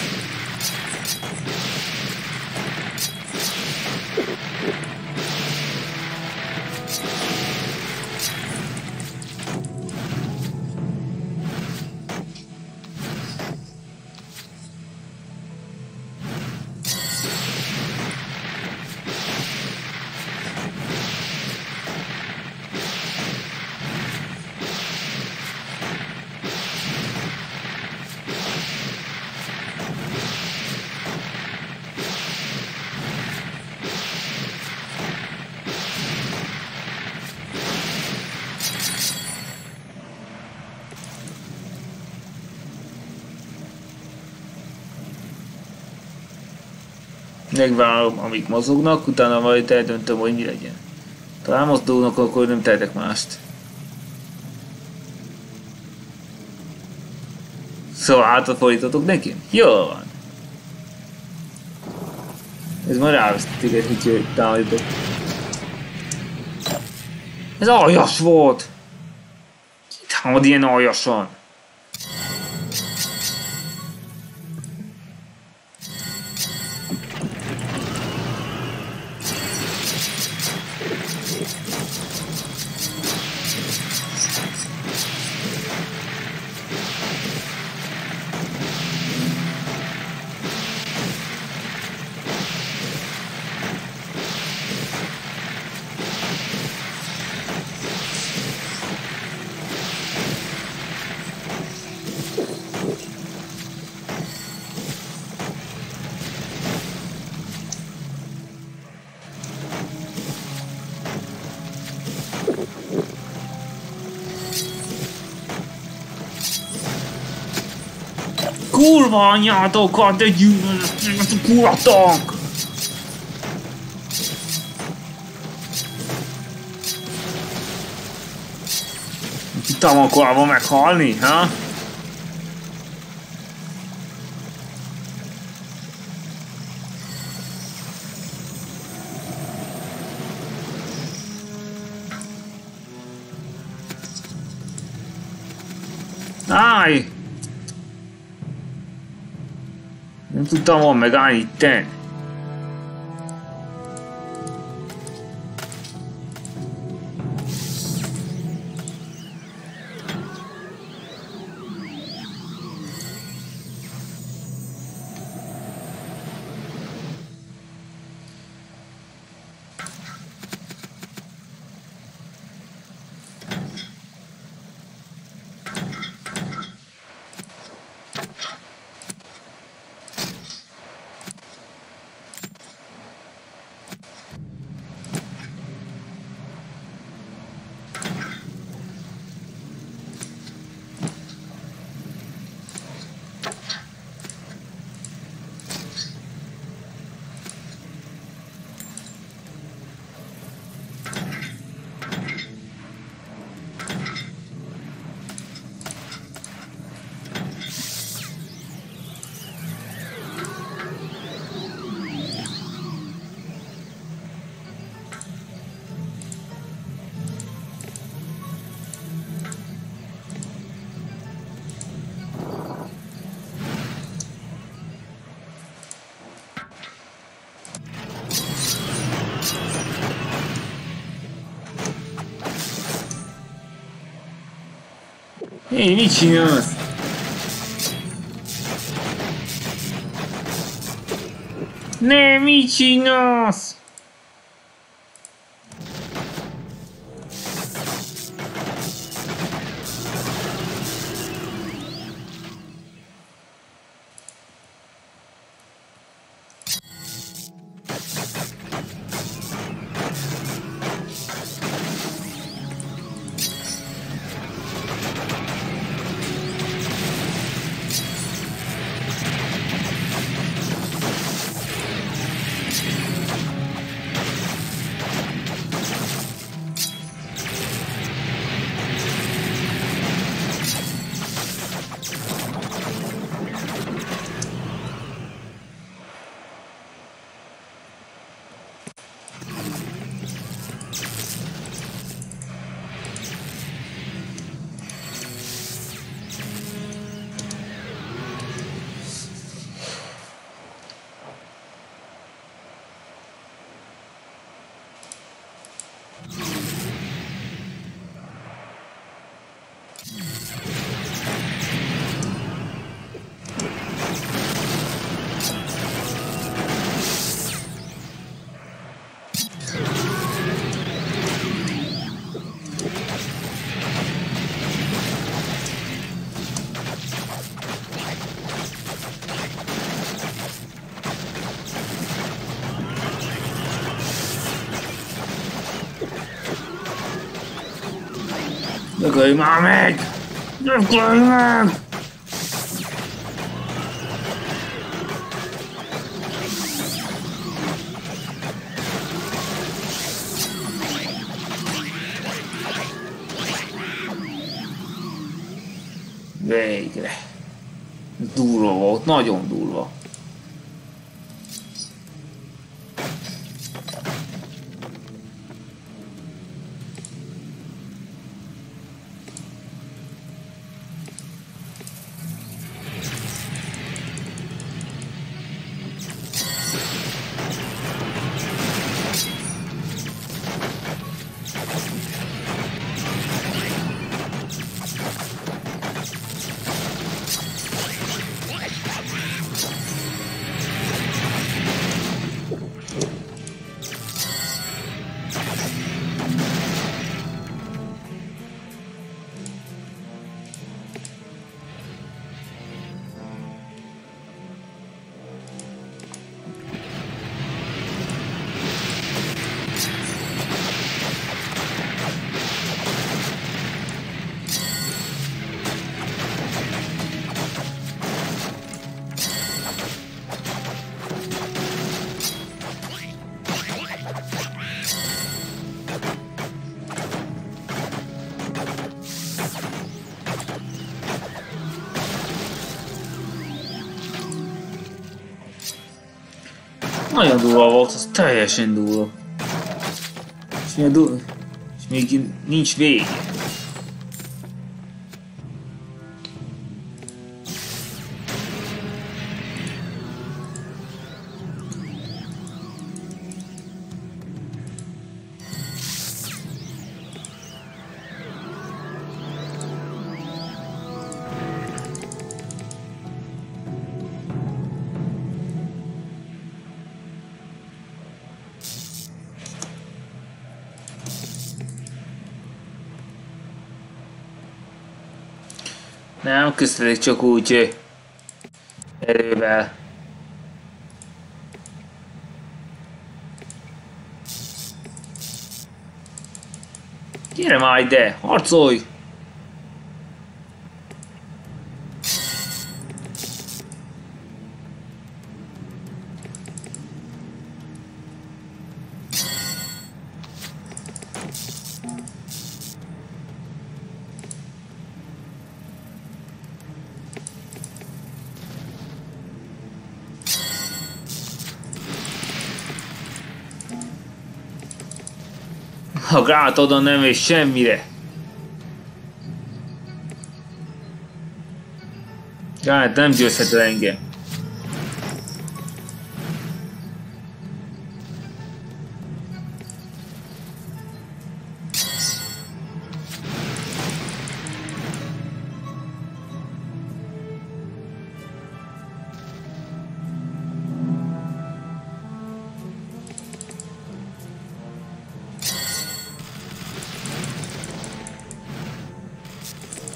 Megvárom, amik mozognak, utána majd eldöntöm, hogy mi legyen. Talán mozdulnak, akkor nem tehetek mást. Szóval hátrafordítotok nekem? Jól van. Ez már rávesz téged, hogy támadítok. Ez aljas volt! Ki támad ilyen aljasan? Kurva anyátokat, de gyűlölöm ezt a kurva tank! Tudtam akarva meghalni, ha? Állj! Nem tudtam volna megállni itten. Hé, mit csinálsz? Ne, mit csinálsz? Dögölj már meg! Dögölj meg! Végre! Durva volt, nagyon durva. Nagyon durva volt, az teljesen durva. És még, du és még nincs vége. Nem küzdelik csak úgy erővel. Gyere már ide, harcolj! A gránát oda nem ér semmire. Gránát nem győzhet el engem.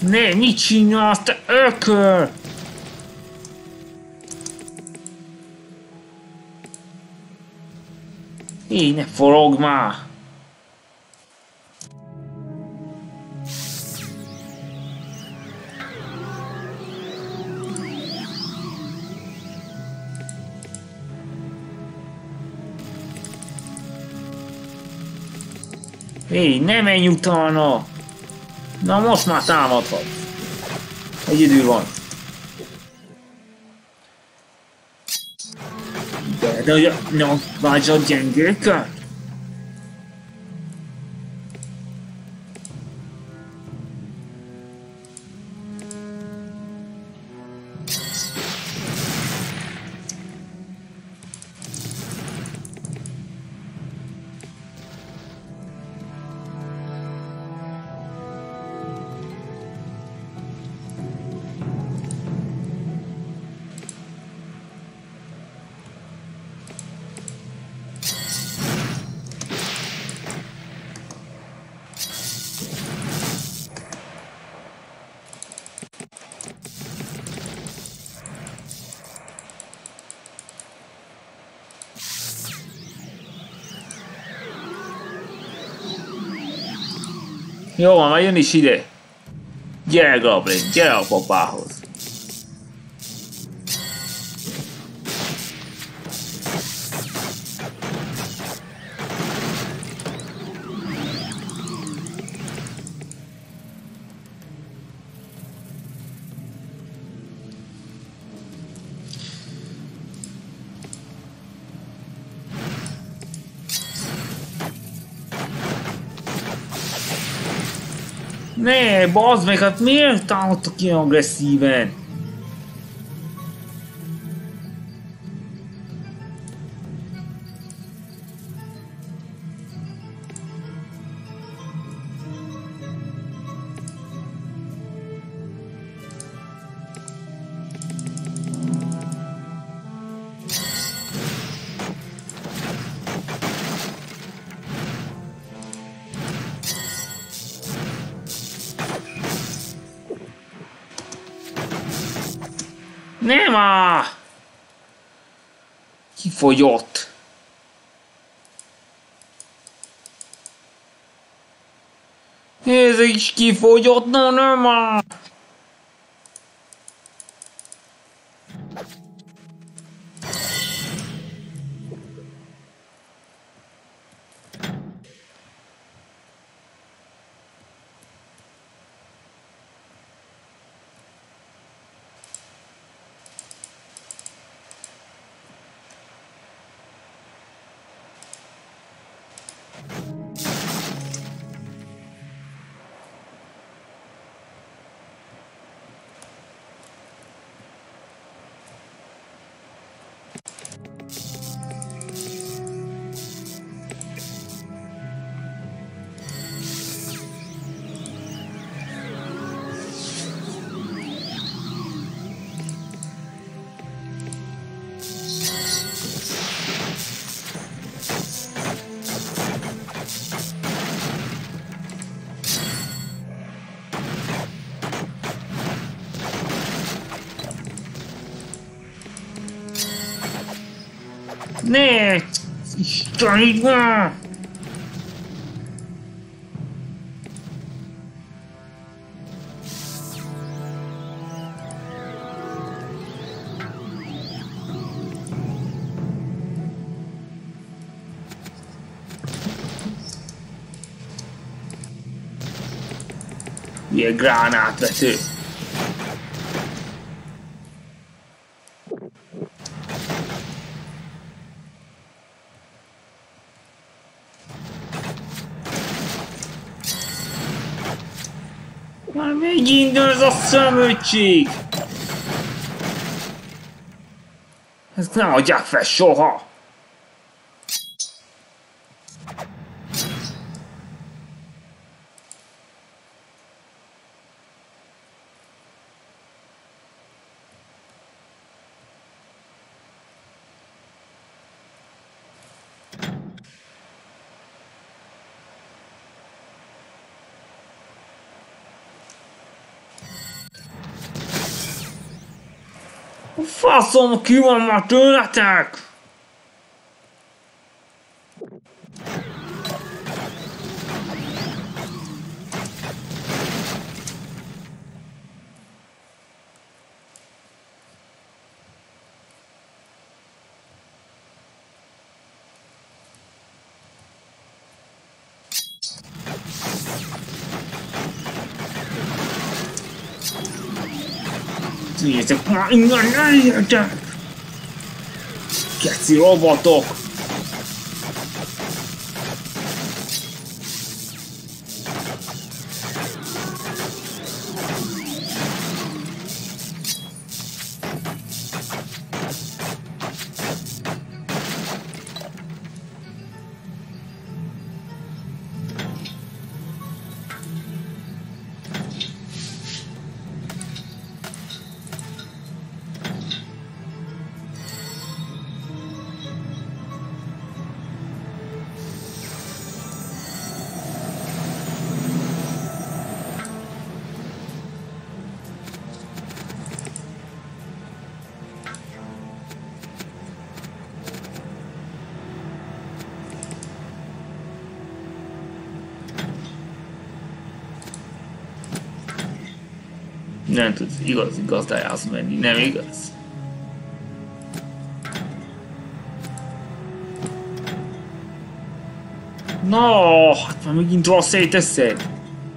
Ne, mit csinálsz, te ökör? Így ne forog már! Hé, ne menj utána! Na most már támadhat. Egyedül van. De, de, no, vagy a gyengéket? Jó van, már jön is ide. Gyere, Goblin, gyere a papához. Ne, bazd meg, hát miért támadtak ilyen agresszíven? Nem á! Kifogyott. Ez is kifogyott, no nem á! Ne! Istenigben! Ilyen gránátvető! Már megint az a szemőtség! Ezt nem adják fel soha! Faszom, ki van már tőletek? Nézzük már innen, ne jöjjetek! Keci robotok! Nem tudsz igazi gazdájához menni, nem igaz? No, hát már megint rossz széteszed.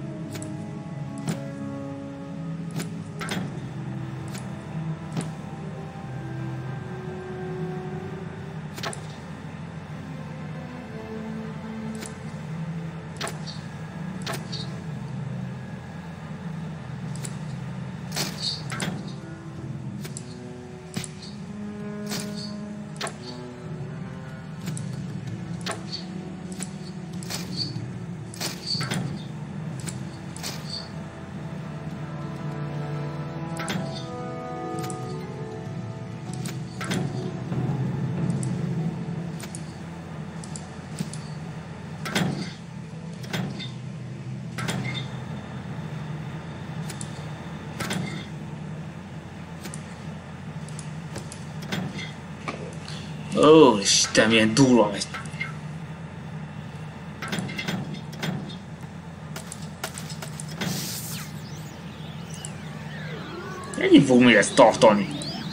Ó, Isten, milyen durva vagy. Ennyi fog még ezt tartani.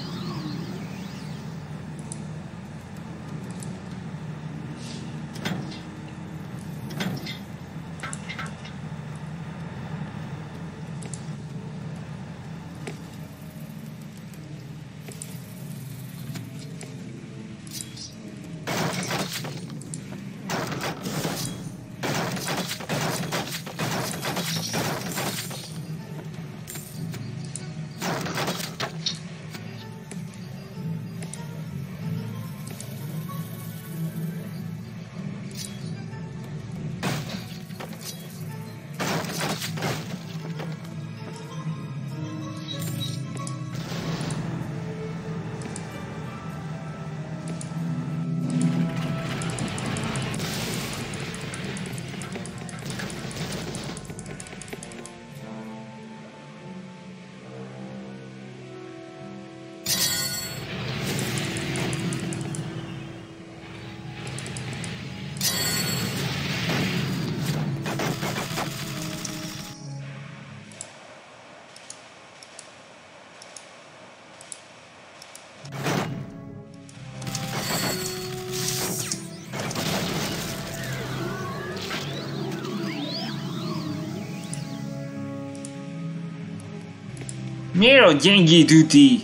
Miért a gyengét üti?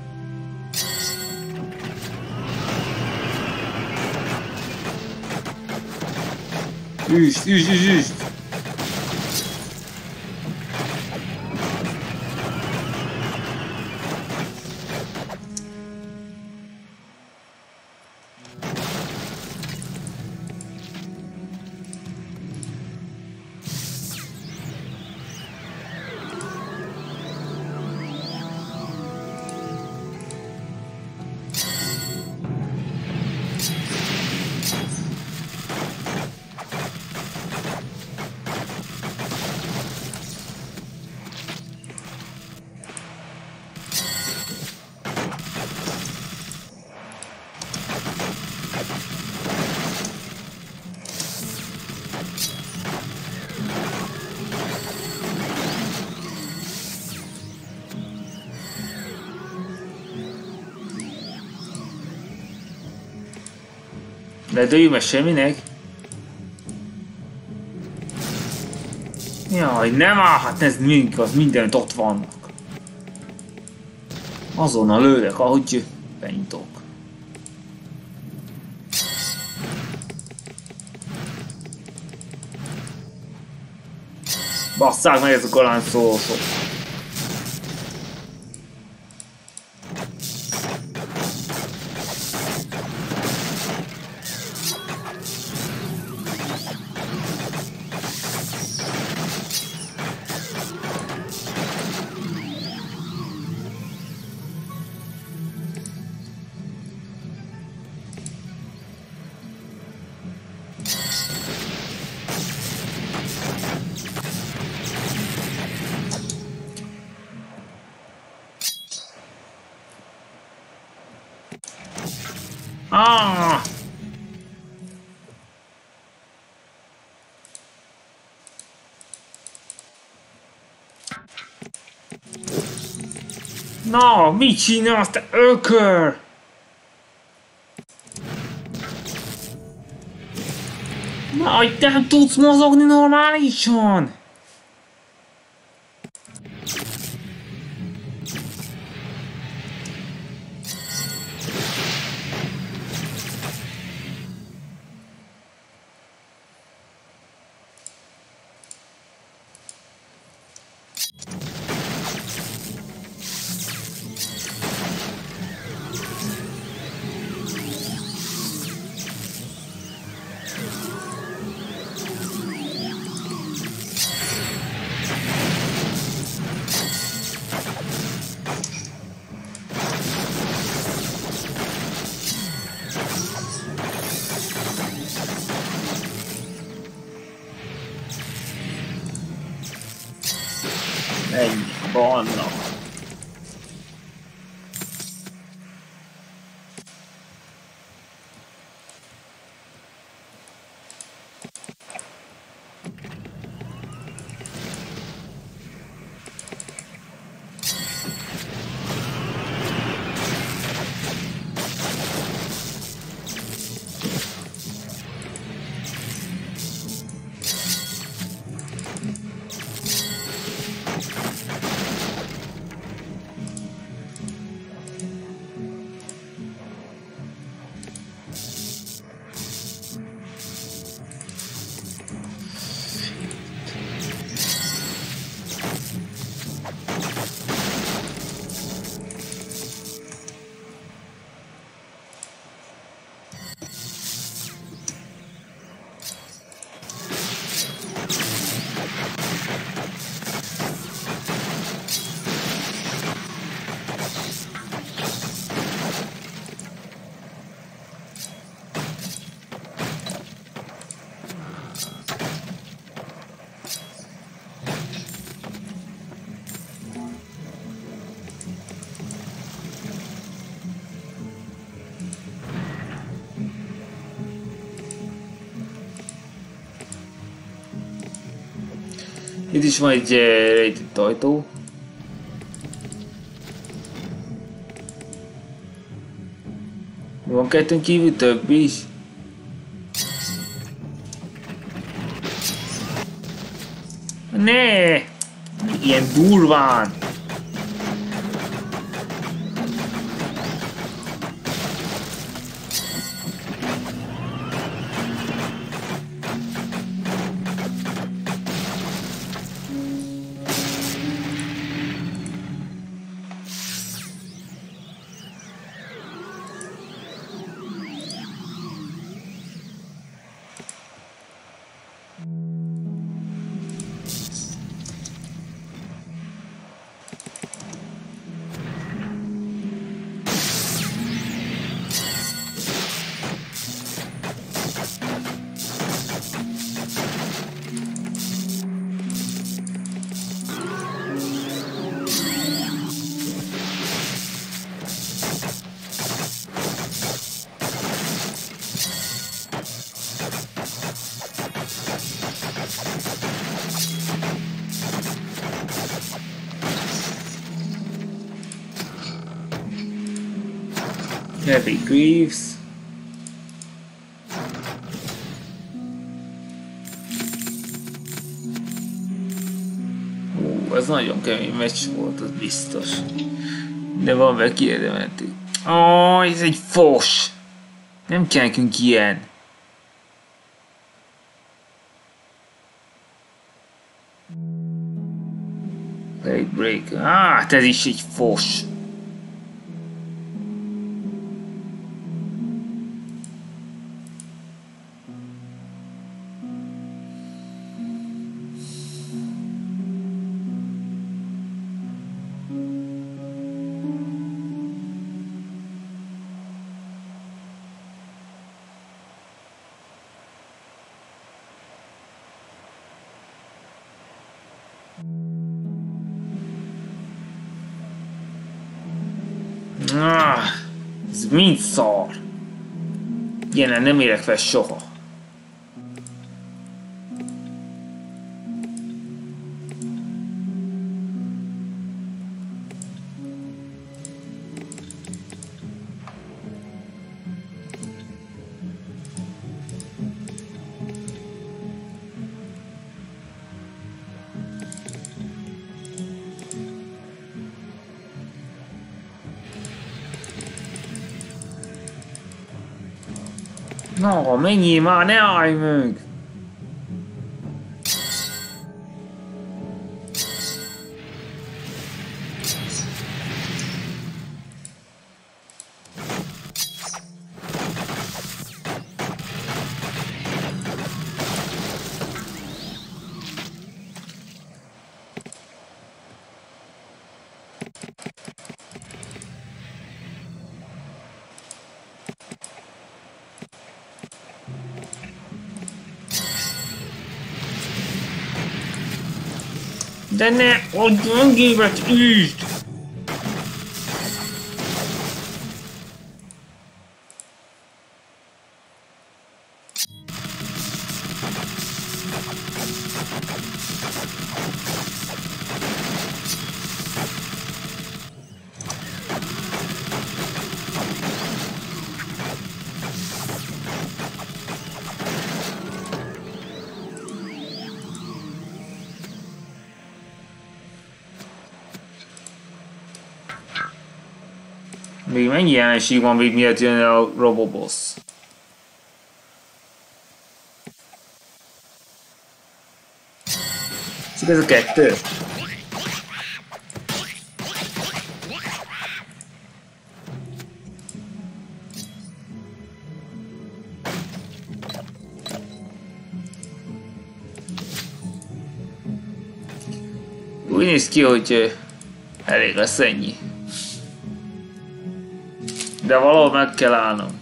Üst, üst, üst, üst! De dőljük meg semminek. Jaj, nem állhat ez mink, az mindent ott vannak. Azonnal lőlek, ahogy benyitok. Basszák meg ezek a láncszórósok. Ah! Na, mit csinálsz, te ökör? Na, hogy te nem tudsz mozogni normálisan? Ennyi vannak. Itt is van egy rejtett ajtó. Van kettőn kívül több is. Ne! Ilyen durván! Heavy Greaves. az nagyon kemény meccs volt, az biztos. De van be kiérdemeltük. Ó, ez egy fos! Nem kell nekünk ilyen. Late break. Hát ez is egy fos. Ah, ez mind szar. Ilyenen nem érek fel soha. No, menjél már, ne állj meg! De ne, hogy öngévet üsd! Még mennyi jelenség van még miatt jön a Roboboss? Csak ez a kettő? Úgy néz ki, hogy elég lesz ennyi. De valahol meg kell állnom.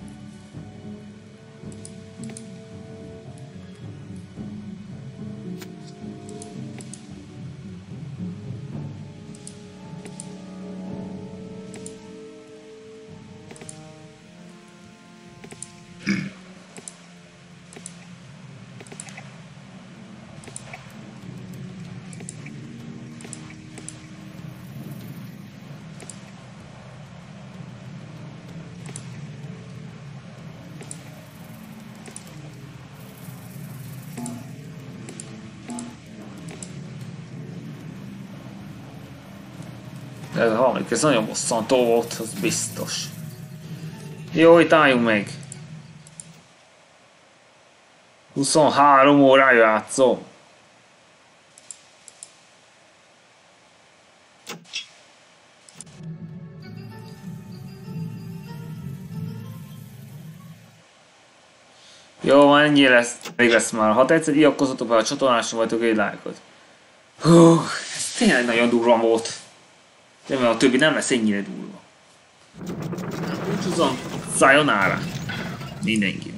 Ez a harmadik, ez nagyon bosszantó volt, az biztos. Jó, itt álljunk meg. huszonhárom órája játszom. Jó, van, ennyi lesz, még lesz már. Ha tetszett, iratkozzatok fel a csatornásra, vagytok egy lájkot. Hú, ez tényleg nagyon durva volt. De mert a többi nem lesz ennyire durva. Búcsúzom, sayonara mindenki.